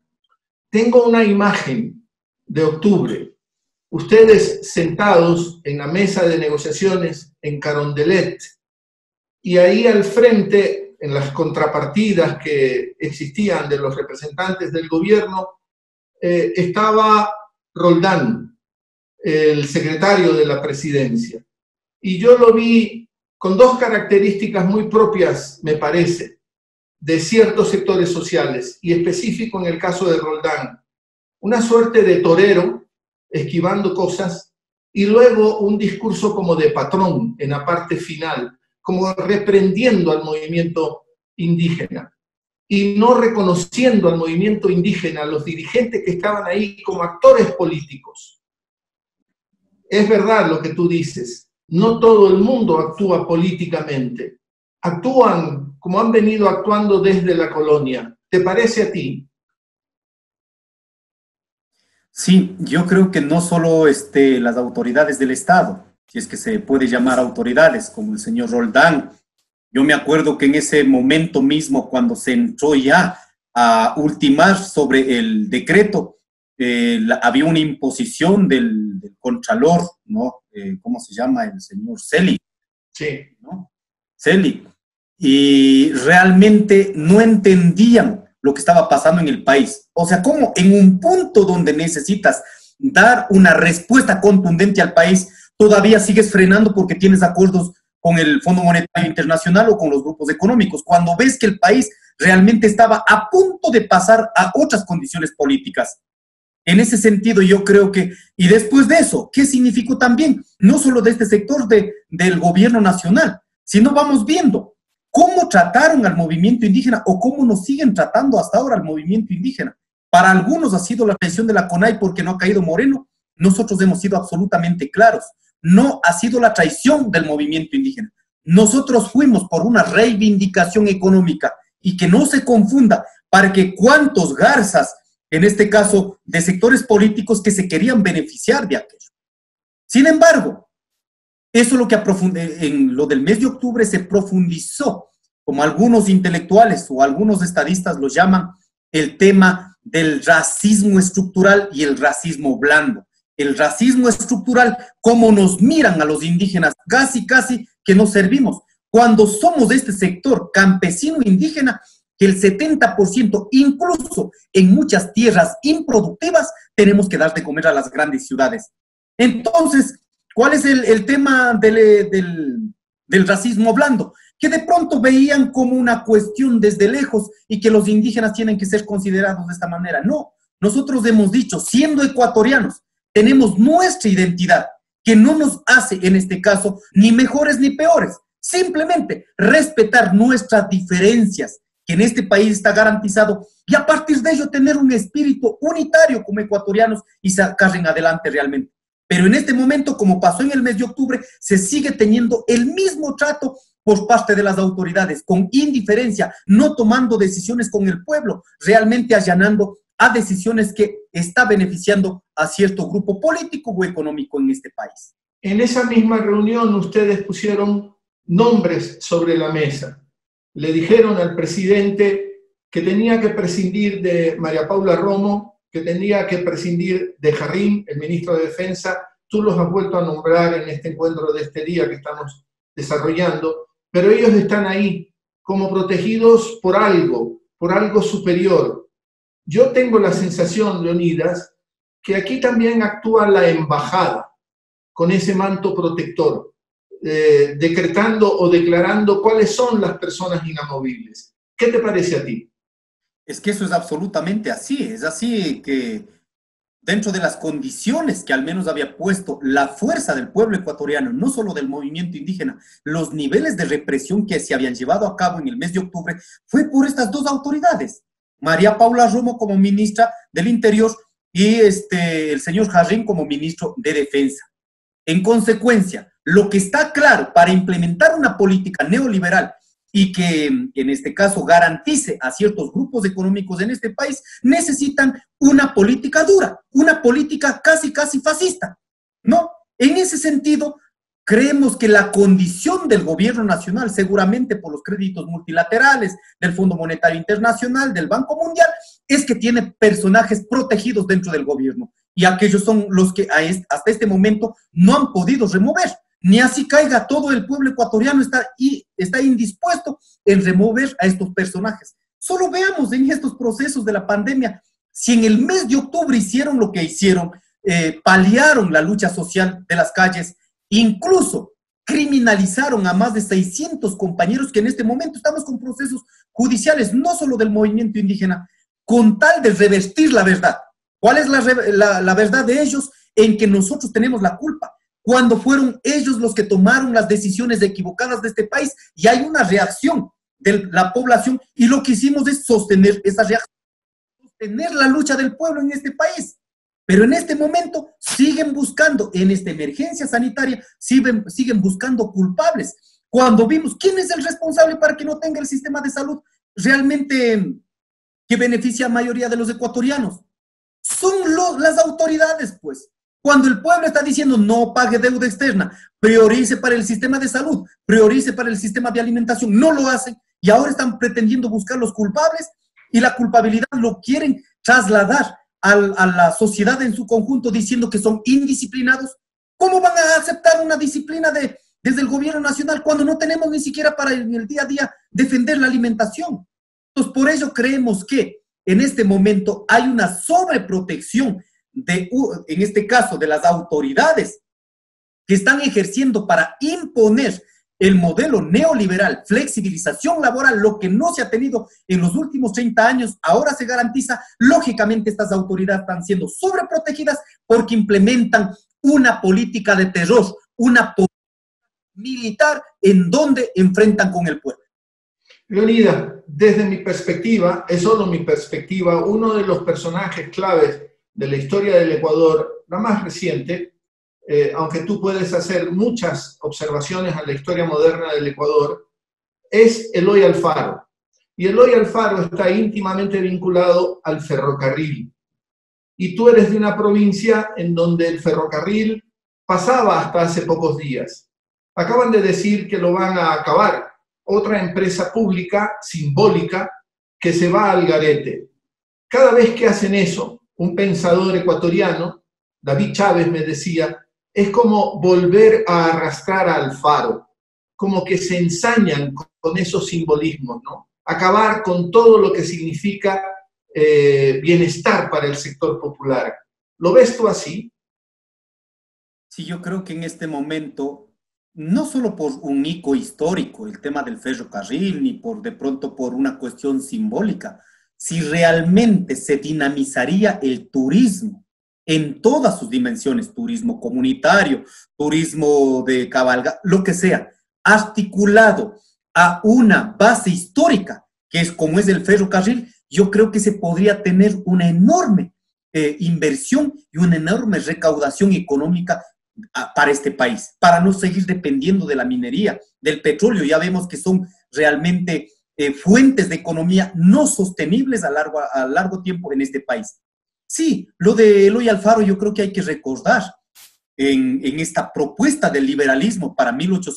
Tengo una imagen de octubre, ustedes sentados en la mesa de negociaciones en Carondelet, y ahí al frente, en las contrapartidas que existían de los representantes del gobierno, estaba Roldán, el secretario de la presidencia. Y yo lo vi con dos características muy propias, me parece. de ciertos sectores sociales, y específico en el caso de Roldán. Una suerte de torero, esquivando cosas, y luego un discurso como de patrón en la parte final, como reprendiendo al movimiento indígena y no reconociendo al movimiento indígena, a los dirigentes que estaban ahí como actores políticos. Es verdad lo que tú dices, no todo el mundo actúa políticamente, actúan como han venido actuando desde la colonia. ¿Te parece a ti? Sí, yo creo que no solo las autoridades del Estado, si es que se puede llamar autoridades, como el señor Roldán. Yo me acuerdo que en ese momento mismo, cuando se entró ya a ultimar sobre el decreto, había una imposición del contralor, ¿no? ¿Cómo se llama? El señor Celi. Sí. ¿No? Celi. Y realmente no entendían lo que estaba pasando en el país. O sea, ¿cómo en un punto donde necesitas dar una respuesta contundente al país, todavía sigues frenando porque tienes acuerdos con el Fondo Monetario Internacional o con los grupos económicos, cuando ves que el país realmente estaba a punto de pasar a otras condiciones políticas? En ese sentido, yo creo que, y después de eso, ¿qué significó también? No solo de este sector del gobierno nacional, sino vamos viendo cómo trataron al movimiento indígena o cómo nos siguen tratando hasta ahora al movimiento indígena. Para algunos ha sido la traición de la CONAI porque no ha caído Moreno. Nosotros hemos sido absolutamente claros. No ha sido la traición del movimiento indígena. Nosotros fuimos por una reivindicación económica, y que no se confunda para que cuantos garzas, en este caso de sectores políticos que se querían beneficiar de aquello. Sin embargo, eso es lo que en lo del mes de octubre se profundizó, como algunos intelectuales o algunos estadistas lo llaman, el tema del racismo estructural y el racismo blando. El racismo estructural, cómo nos miran a los indígenas, casi que nos servimos, cuando somos de este sector campesino indígena, que el 70%, incluso en muchas tierras improductivas, tenemos que dar de comer a las grandes ciudades. Entonces, ¿cuál es el tema del racismo blando? Que de pronto veían como una cuestión desde lejos y que los indígenas tienen que ser considerados de esta manera. No, nosotros hemos dicho, siendo ecuatorianos, tenemos nuestra identidad, que no nos hace, en este caso, ni mejores ni peores. Simplemente respetar nuestras diferencias, que en este país está garantizado, y a partir de ello tener un espíritu unitario como ecuatorianos y sacar en adelante realmente. Pero en este momento, como pasó en el mes de octubre, se sigue teniendo el mismo trato por parte de las autoridades, con indiferencia, no tomando decisiones con el pueblo, realmente allanando a decisiones que está beneficiando a cierto grupo político o económico en este país. En esa misma reunión ustedes pusieron nombres sobre la mesa. Le dijeron al presidente que tenía que prescindir de María Paula Romo, que tenía que prescindir de Jarrín, el ministro de Defensa. Tú los has vuelto a nombrar en este encuentro de este día que estamos desarrollando, pero ellos están ahí como protegidos por algo superior. Yo tengo la sensación, Leonidas, que aquí también actúa la embajada con ese manto protector, decretando o declarando cuáles son las personas inamovibles. ¿Qué te parece a ti? Es que eso es absolutamente así. Es así que dentro de las condiciones que al menos había puesto la fuerza del pueblo ecuatoriano, no solo del movimiento indígena, los niveles de represión que se habían llevado a cabo en el mes de octubre fue por estas dos autoridades. María Paula Romo como ministra del Interior y el señor Jarrín como ministro de Defensa. En consecuencia, lo que está claro para implementar una política neoliberal y que en este caso garantice a ciertos grupos económicos en este país, necesitan una política dura, una política casi fascista, ¿no? En ese sentido, creemos que la condición del gobierno nacional, seguramente por los créditos multilaterales del Fondo Monetario Internacional, del Banco Mundial, es que tiene personajes protegidos dentro del gobierno. Y aquellos son los que hasta este momento no han podido remover. Ni así caiga, todo el pueblo ecuatoriano está indispuesto en remover a estos personajes. Solo veamos en estos procesos de la pandemia, si en el mes de octubre hicieron lo que hicieron, paliaron la lucha social de las calles, incluso criminalizaron a más de 600 compañeros que en este momento estamos con procesos judiciales, no solo del movimiento indígena, con tal de revestir la verdad. ¿Cuál es la verdad de ellos? En que nosotros tenemos la culpa, cuando fueron ellos los que tomaron las decisiones equivocadas de este país, y hay una reacción de la población, y lo que hicimos es sostener esa reacción, sostener la lucha del pueblo en este país. Pero en este momento siguen buscando, en esta emergencia sanitaria, siguen buscando culpables. Cuando vimos quién es el responsable para que no tenga el sistema de salud realmente que beneficia a la mayoría de los ecuatorianos, son las autoridades, pues. Cuando el pueblo está diciendo no pague deuda externa, priorice para el sistema de salud, priorice para el sistema de alimentación, no lo hacen, y ahora están pretendiendo buscar los culpables, y la culpabilidad lo quieren trasladar a la sociedad en su conjunto, diciendo que son indisciplinados. ¿Cómo van a aceptar una disciplina desde el gobierno nacional cuando no tenemos ni siquiera para en el día a día defender la alimentación? Entonces, por ello creemos que en este momento hay una sobreprotección en este caso, de las autoridades que están ejerciendo para imponer el modelo neoliberal, flexibilización laboral, lo que no se ha tenido en los últimos 30 años, ahora se garantiza. Lógicamente, estas autoridades están siendo sobreprotegidas porque implementan una política de terror, una política militar en donde enfrentan con el pueblo. Leonidas, desde mi perspectiva, es solo mi perspectiva, uno de los personajes claves de la historia del Ecuador, la más reciente, aunque tú puedes hacer muchas observaciones a la historia moderna del Ecuador, es Eloy Alfaro. Y Eloy Alfaro está íntimamente vinculado al ferrocarril. Y tú eres de una provincia en donde el ferrocarril pasaba hasta hace pocos días. Acaban de decir que lo van a acabar. Otra empresa pública, simbólica, que se va al garete. Cada vez que hacen eso, un pensador ecuatoriano, David Chávez, me decía, es como volver a arrastrar a Alfaro, como que se ensañan con esos simbolismos, ¿no? Acabar con todo lo que significa bienestar para el sector popular. ¿Lo ves tú así? Sí, yo creo que en este momento, no solo por un hito histórico, el tema del ferrocarril, ni de pronto por una cuestión simbólica, si realmente se dinamizaría el turismo en todas sus dimensiones, turismo comunitario, turismo de cabalga, lo que sea, articulado a una base histórica, que es como es el ferrocarril, yo creo que se podría tener una enorme inversión y una enorme recaudación económica para este país, para no seguir dependiendo de la minería, del petróleo. Ya vemos que son realmente fuentes de economía no sostenibles a largo tiempo en este país. Sí, lo de Eloy Alfaro yo creo que hay que recordar en esta propuesta del liberalismo para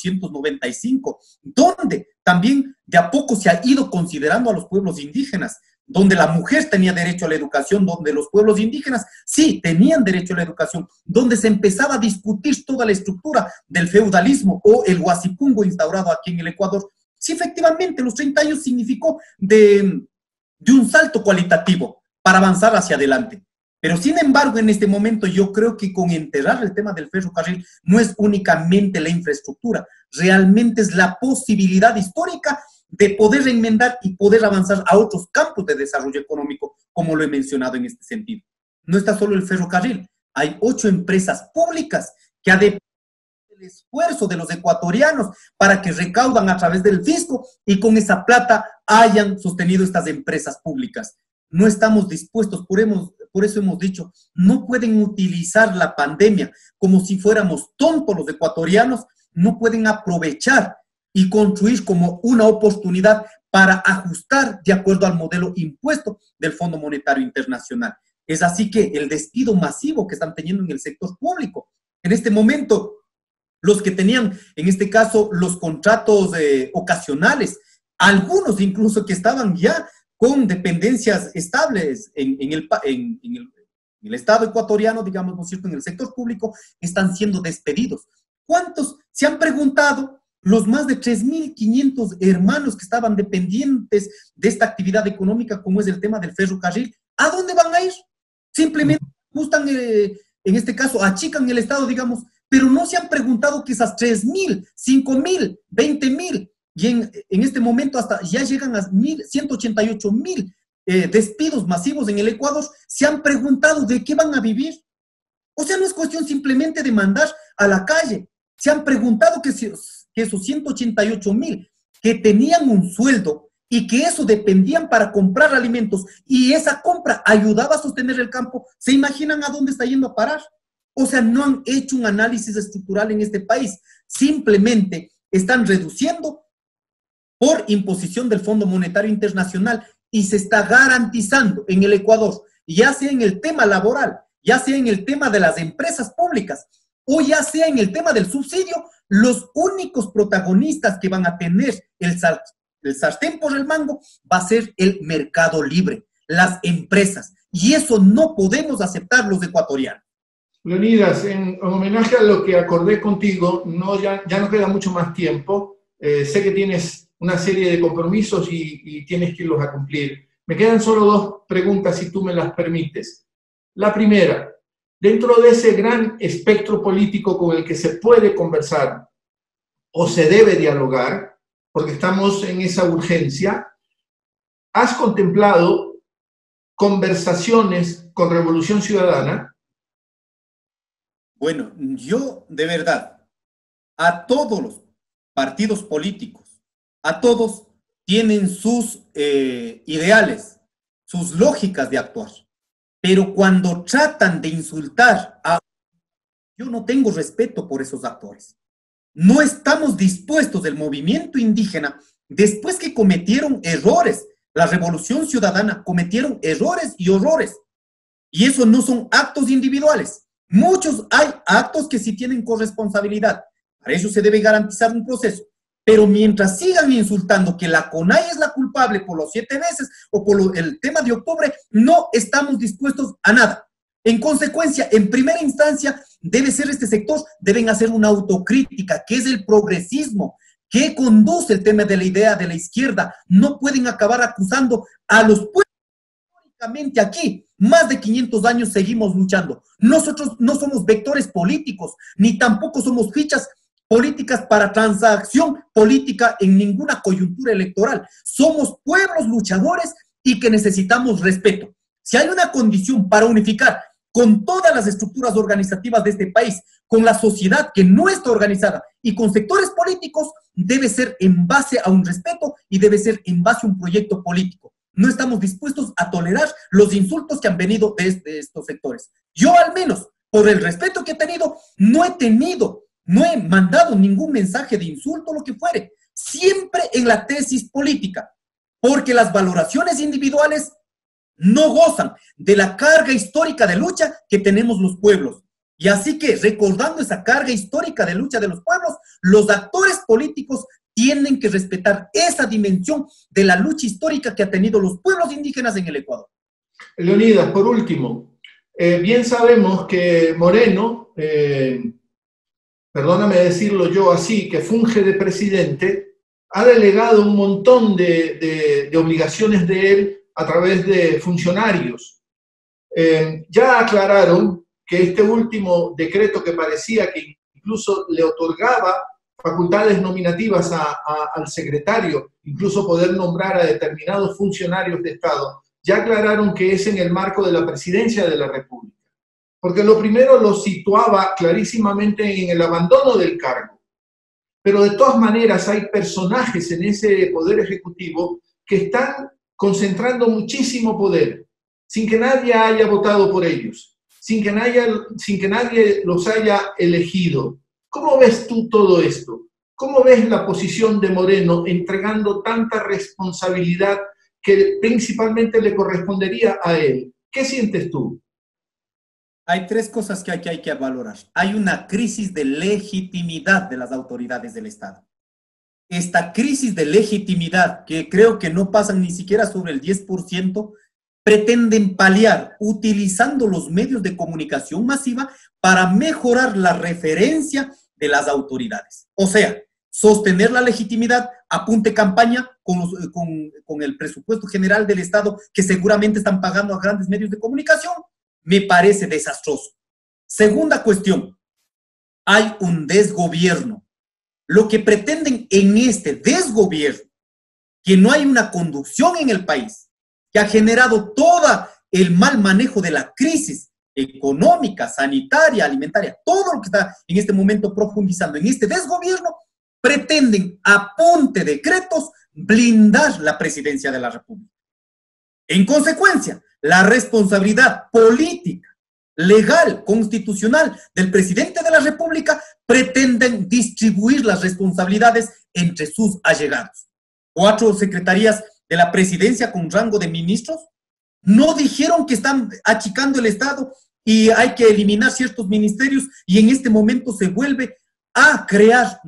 1895, donde también de a poco se ha ido considerando a los pueblos indígenas, donde la mujer tenía derecho a la educación, donde los pueblos indígenas sí tenían derecho a la educación, donde se empezaba a discutir toda la estructura del feudalismo o el huasipungo instaurado aquí en el Ecuador. Sí, efectivamente, los 30 años significó de un salto cualitativo para avanzar hacia adelante. Pero sin embargo, en este momento yo creo que con enterrar el tema del ferrocarril no es únicamente la infraestructura, realmente es la posibilidad histórica de poder enmendar y poder avanzar a otros campos de desarrollo económico, como lo he mencionado en este sentido. No está solo el ferrocarril, hay 8 empresas públicas que además del esfuerzo de los ecuatorianos para que recaudan a través del fisco y con esa plata hayan sostenido estas empresas públicas. No estamos dispuestos, por eso hemos dicho, no pueden utilizar la pandemia como si fuéramos tontos los ecuatorianos, no pueden aprovechar y construir como una oportunidad para ajustar de acuerdo al modelo impuesto del Fondo Monetario Internacional. Es así que el despido masivo que están teniendo en el sector público, en este momento, los que tenían, en este caso, los contratos ocasionales, algunos incluso que estaban ya con dependencias estables en el Estado ecuatoriano, digamos, ¿no es cierto?, en el sector público, están siendo despedidos. ¿Cuántos se han preguntado? Los más de 3.500 hermanos que estaban dependientes de esta actividad económica, como es el tema del ferrocarril, ¿a dónde van a ir? Simplemente gustan, en este caso, achican el Estado, digamos, pero no se han preguntado que esas 3.000, 5.000, 20.000, y en este momento hasta ya llegan a 188.000 despidos masivos en el Ecuador, se han preguntado de qué van a vivir. O sea, no es cuestión simplemente de mandar a la calle. Se han preguntado que esos 188.000 que tenían un sueldo y que eso dependían para comprar alimentos y esa compra ayudaba a sostener el campo, ¿se imaginan a dónde está yendo a parar? O sea, no han hecho un análisis estructural en este país. Simplemente están reduciendo por imposición del Fondo Monetario Internacional y se está garantizando en el Ecuador, ya sea en el tema laboral, ya sea en el tema de las empresas públicas o ya sea en el tema del subsidio, los únicos protagonistas que van a tener el sartén por el mango va a ser el mercado libre, las empresas. Y eso no podemos aceptar los ecuatorianos. Leonidas, en homenaje a lo que acordé contigo, ya no queda mucho más tiempo. Sé que tienes una serie de compromisos y tienes que irlos a cumplir. Me quedan solo dos preguntas, si tú me las permites. La primera, dentro de ese gran espectro político con el que se puede conversar o se debe dialogar, porque estamos en esa urgencia, ¿has contemplado conversaciones con Revolución Ciudadana? Bueno, yo de verdad, a todos los partidos políticos, a todos tienen sus ideales, sus lógicas de actuar, pero cuando tratan de insultar a... Yo no tengo respeto por esos actores. No estamos dispuestos del movimiento indígena, después que cometieron errores, la Revolución Ciudadana cometieron errores y horrores, y eso no son actos individuales. Muchos hay actos que sí tienen corresponsabilidad, para eso se debe garantizar un proceso, pero mientras sigan insultando que la CONAIE es la culpable por los 7 meses o por el tema de octubre, no estamos dispuestos a nada. En consecuencia, en primera instancia, debe ser este sector, deben hacer una autocrítica, que es el progresismo, que conduce el tema de la idea de la izquierda. No pueden acabar acusando a los pueblos. Históricamente aquí, más de 500 años seguimos luchando. Nosotros no somos vectores políticos, ni tampoco somos fichas políticas para transacción política en ninguna coyuntura electoral. Somos pueblos luchadores y que necesitamos respeto. Si hay una condición para unificar con todas las estructuras organizativas de este país, con la sociedad que no está organizada y con sectores políticos, debe ser en base a un respeto y debe ser en base a un proyecto político. No estamos dispuestos a tolerar los insultos que han venido de estos sectores. Yo, al menos, por el respeto que he tenido, no he mandado ningún mensaje de insulto o lo que fuere, siempre en la tesis política, porque las valoraciones individuales no gozan de la carga histórica de lucha que tenemos los pueblos. Y así que, recordando esa carga histórica de lucha de los pueblos, los actores políticos tienen que respetar esa dimensión de la lucha histórica que han tenido los pueblos indígenas en el Ecuador. Leonidas, por último, bien sabemos que Moreno, perdóname decirlo yo así, que funge de presidente, ha delegado un montón de obligaciones de él a través de funcionarios. Ya aclararon que este último decreto, que parecía que incluso le otorgaba facultades nominativas al secretario, incluso poder nombrar a determinados funcionarios de Estado, ya aclararon que es en el marco de la presidencia de la República. Porque lo primero lo situaba clarísimamente en el abandono del cargo. Pero de todas maneras hay personajes en ese poder ejecutivo que están concentrando muchísimo poder, sin que nadie haya votado por ellos, sin que nadie los haya elegido. ¿Cómo ves tú todo esto? ¿Cómo ves la posición de Moreno entregando tanta responsabilidad que principalmente le correspondería a él? ¿Qué sientes tú? Hay 3 cosas que hay que valorar. Hay una crisis de legitimidad de las autoridades del Estado. Esta crisis de legitimidad, que creo que no pasan ni siquiera sobre el 10%, pretenden paliar utilizando los medios de comunicación masiva para mejorar la referencia de las autoridades. O sea, sostener la legitimidad, apunte campaña con el presupuesto general del Estado, que seguramente están pagando a grandes medios de comunicación, me parece desastroso. Segunda cuestión, hay un desgobierno. Lo que pretenden en este desgobierno, que no hay una conducción en el país, que ha generado todo el mal manejo de la crisis económica, sanitaria, alimentaria, todo lo que está en este momento profundizando en este desgobierno, pretenden a punta de decretos blindar la presidencia de la República. En consecuencia, la responsabilidad política, legal, constitucional del presidente de la República pretenden distribuir las responsabilidades entre sus allegados. 4 secretarías de la presidencia con rango de ministros no dijeron que están achicando el Estado y hay que eliminar ciertos ministerios, y en este momento se vuelve a crear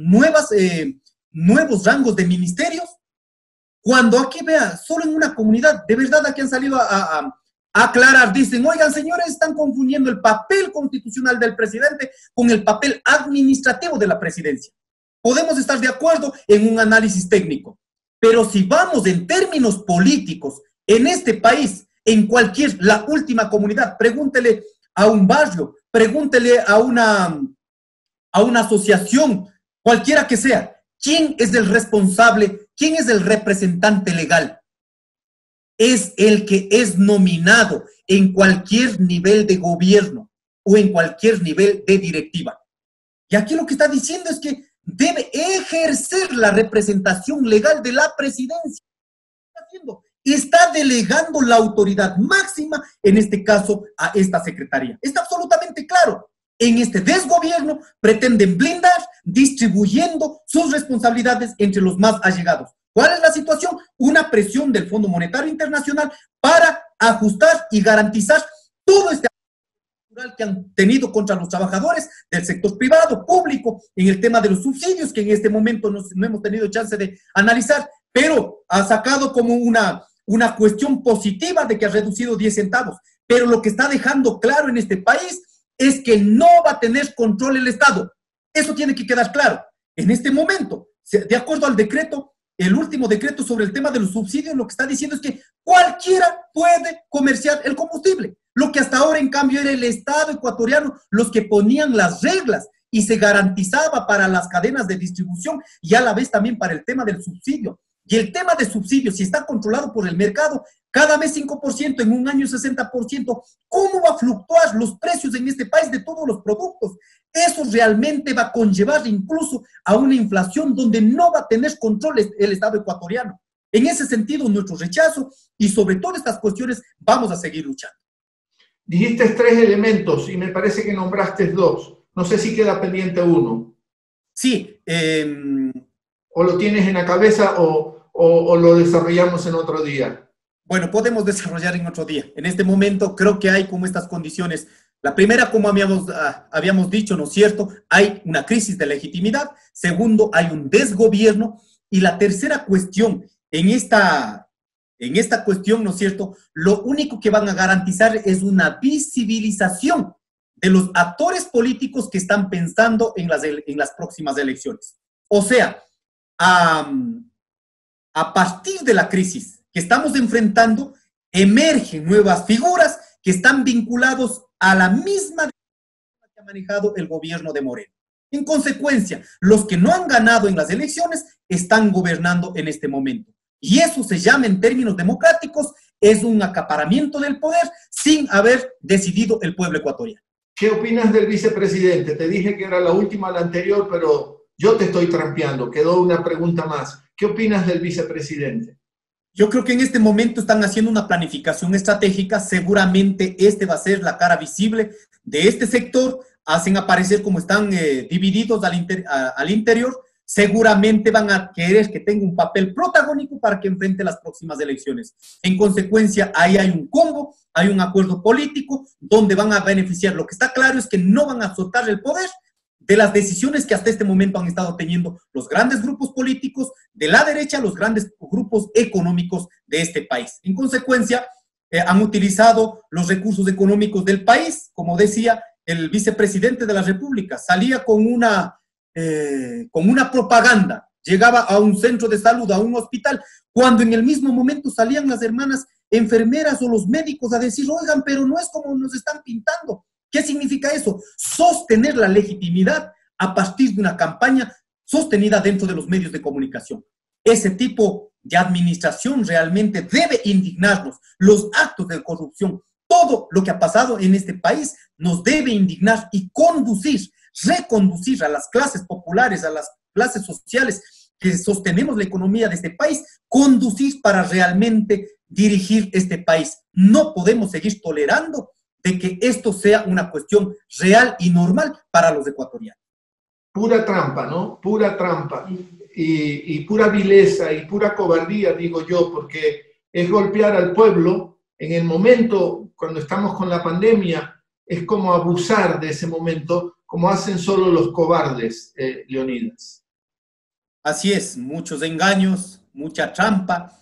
nuevos rangos de ministerios, cuando aquí vea, solo en una comunidad, de verdad aquí han salido a aclarar, dicen, oigan señores, están confundiendo el papel constitucional del presidente con el papel administrativo de la presidencia. Podemos estar de acuerdo en un análisis técnico, pero si vamos en términos políticos, en este país, en la última comunidad, pregúntele a un barrio, pregúntele a una asociación, cualquiera que sea, ¿quién es el responsable? ¿Quién es el representante legal? Es el que es nominado en cualquier nivel de gobierno o en cualquier nivel de directiva. Y aquí lo que está diciendo es que debe ejercer la representación legal de la presidencia. Está delegando la autoridad máxima, en este caso, a esta secretaría. Está absolutamente claro. En este desgobierno pretenden blindar, distribuyendo sus responsabilidades entre los más allegados. ¿Cuál es la situación? Una presión del Fondo Monetario Internacional para ajustar y garantizar todo este apoyo que han tenido contra los trabajadores del sector privado, público, en el tema de los subsidios, que en este momento no hemos tenido chance de analizar, pero ha sacado como una cuestión positiva de que ha reducido 10 centavos. Pero lo que está dejando claro en este país es que no va a tener control el Estado. Eso tiene que quedar claro. En este momento, de acuerdo al decreto, el último decreto sobre el tema de los subsidios, lo que está diciendo es que cualquiera puede comerciar el combustible. Lo que hasta ahora, en cambio, era el Estado ecuatoriano los que ponían las reglas y se garantizaba para las cadenas de distribución y a la vez también para el tema del subsidio. Y el tema de subsidios, si está controlado por el mercado, cada mes 5%, en un año 60%, ¿cómo va a fluctuar los precios en este país de todos los productos? Eso realmente va a conllevar incluso a una inflación donde no va a tener control el Estado ecuatoriano. En ese sentido, nuestro rechazo y sobre todas estas cuestiones vamos a seguir luchando. Dijiste 3 elementos y me parece que nombraste 2. No sé si queda pendiente uno. Sí. ¿O lo tienes en la cabeza o lo desarrollamos en otro día? Bueno, podemos desarrollar en otro día. En este momento creo que hay como estas condiciones. La primera, como habíamos dicho, ¿no es cierto? Hay una crisis de legitimidad. Segundo, hay un desgobierno. Y la tercera cuestión, en esta cuestión, ¿no es cierto? Lo único que van a garantizar es una visibilización de los actores políticos que están pensando en las próximas elecciones. O sea, a partir de la crisis que estamos enfrentando, emergen nuevas figuras que están vinculados a la misma que ha manejado el gobierno de Moreno. En consecuencia, los que no han ganado en las elecciones están gobernando en este momento. Y eso se llama, en términos democráticos, es un acaparamiento del poder sin haber decidido el pueblo ecuatoriano. ¿Qué opinas del vicepresidente? Te dije que era la última, la anterior, pero yo te estoy trampeando. Quedó una pregunta más. ¿Qué opinas del vicepresidente? Yo creo que en este momento están haciendo una planificación estratégica. Seguramente va a ser la cara visible de este sector. Hacen aparecer como están divididos al interior. Seguramente van a querer que tenga un papel protagónico para que enfrente las próximas elecciones. En consecuencia, ahí hay un combo, hay un acuerdo político donde van a beneficiar. Lo que está claro es que no van a soltar el poder de las decisiones que hasta este momento han estado teniendo los grandes grupos políticos de la derecha, los grandes grupos económicos de este país. En consecuencia, han utilizado los recursos económicos del país. Como decía, el vicepresidente de la República salía con una propaganda, llegaba a un centro de salud, a un hospital, cuando en el mismo momento salían las hermanas enfermeras o los médicos a decir, oigan, pero no es como nos están pintando. ¿Qué significa eso? Sostener la legitimidad a partir de una campaña sostenida dentro de los medios de comunicación. Ese tipo de administración realmente debe indignarnos. Los actos de corrupción, todo lo que ha pasado en este país nos debe indignar y reconducir a las clases populares, a las clases sociales que sostenemos la economía de este país, conducir para realmente dirigir este país. No podemos seguir tolerando de que esto sea una cuestión real y normal para los ecuatorianos. Pura trampa, ¿no? Pura trampa y pura vileza y pura cobardía, digo yo, porque es golpear al pueblo en el momento, cuando estamos con la pandemia, es como abusar de ese momento, como hacen solo los cobardes, Leonidas. Así es, muchos engaños, mucha trampa.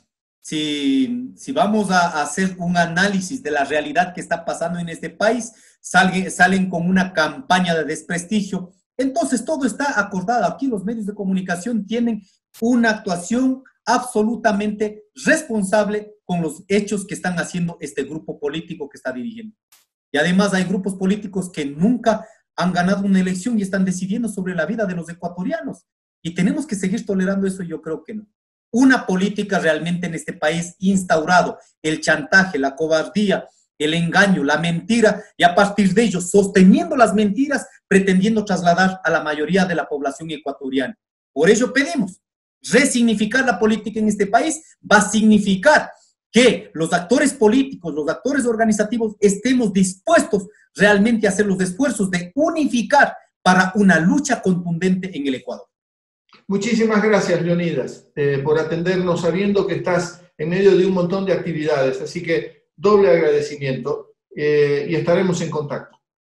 Si vamos a hacer un análisis de la realidad que está pasando en este país, salen con una campaña de desprestigio. Entonces todo está acordado. Aquí los medios de comunicación tienen una actuación absolutamente responsable con los hechos que están haciendo este grupo político que está dirigiendo. Y además hay grupos políticos que nunca han ganado una elección y están decidiendo sobre la vida de los ecuatorianos. Y tenemos que seguir tolerando eso, yo creo que no. Una política realmente en este país instaurado, el chantaje, la cobardía, el engaño, la mentira, y a partir de ello, sosteniendo las mentiras, pretendiendo trasladar a la mayoría de la población ecuatoriana. Por ello pedimos, resignificar la política en este país va a significar que los actores políticos, los actores organizativos, estemos dispuestos realmente a hacer los esfuerzos de unificar para una lucha contundente en el Ecuador. Muchísimas gracias, Leonidas, por atendernos sabiendo que estás en medio de un montón de actividades, así que doble agradecimiento y estaremos en contacto.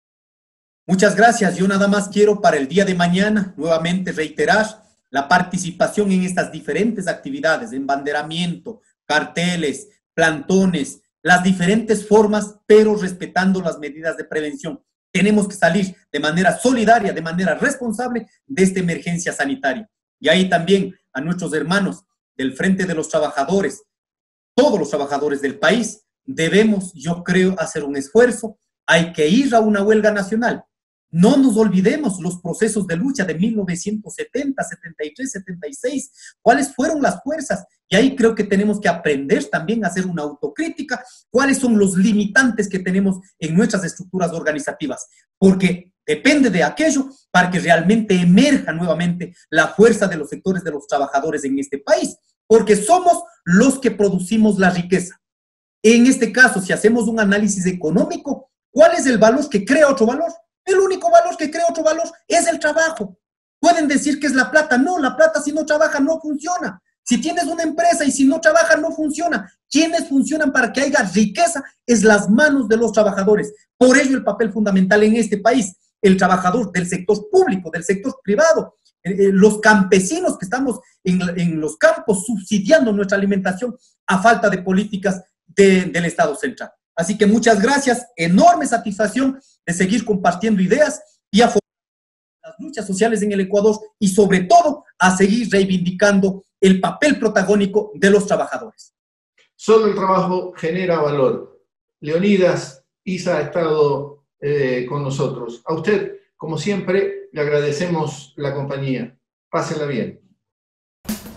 Muchas gracias. Yo nada más quiero para el día de mañana nuevamente reiterar la participación en estas diferentes actividades, embanderamiento, carteles, plantones, las diferentes formas, pero respetando las medidas de prevención. Tenemos que salir de manera solidaria, de manera responsable de esta emergencia sanitaria. Y ahí también a nuestros hermanos del Frente de los Trabajadores, todos los trabajadores del país, debemos, yo creo, hacer un esfuerzo. Hay que ir a una huelga nacional. No nos olvidemos los procesos de lucha de 1970, 73, 76, cuáles fueron las fuerzas. Y ahí creo que tenemos que aprender también a hacer una autocrítica, cuáles son los limitantes que tenemos en nuestras estructuras organizativas, porque depende de aquello para que realmente emerja nuevamente la fuerza de los sectores de los trabajadores en este país, porque somos los que producimos la riqueza. En este caso, si hacemos un análisis económico, ¿cuál es el valor que crea otro valor? El único valor que crea otro valor es el trabajo. Pueden decir que es la plata. No, la plata si no trabaja no funciona. Si tienes una empresa y si no trabaja no funciona. ¿Quiénes funcionan para que haya riqueza? Es las manos de los trabajadores. Por ello el papel fundamental en este país, el trabajador del sector público, del sector privado, los campesinos que estamos en los campos subsidiando nuestra alimentación a falta de políticas del Estado central. Así que muchas gracias, enorme satisfacción de seguir compartiendo ideas y a las luchas sociales en el Ecuador y sobre todo a seguir reivindicando el papel protagónico de los trabajadores. Solo el trabajo genera valor. Leonidas Issa ha estado con nosotros. A usted, como siempre, le agradecemos la compañía. Pásela bien.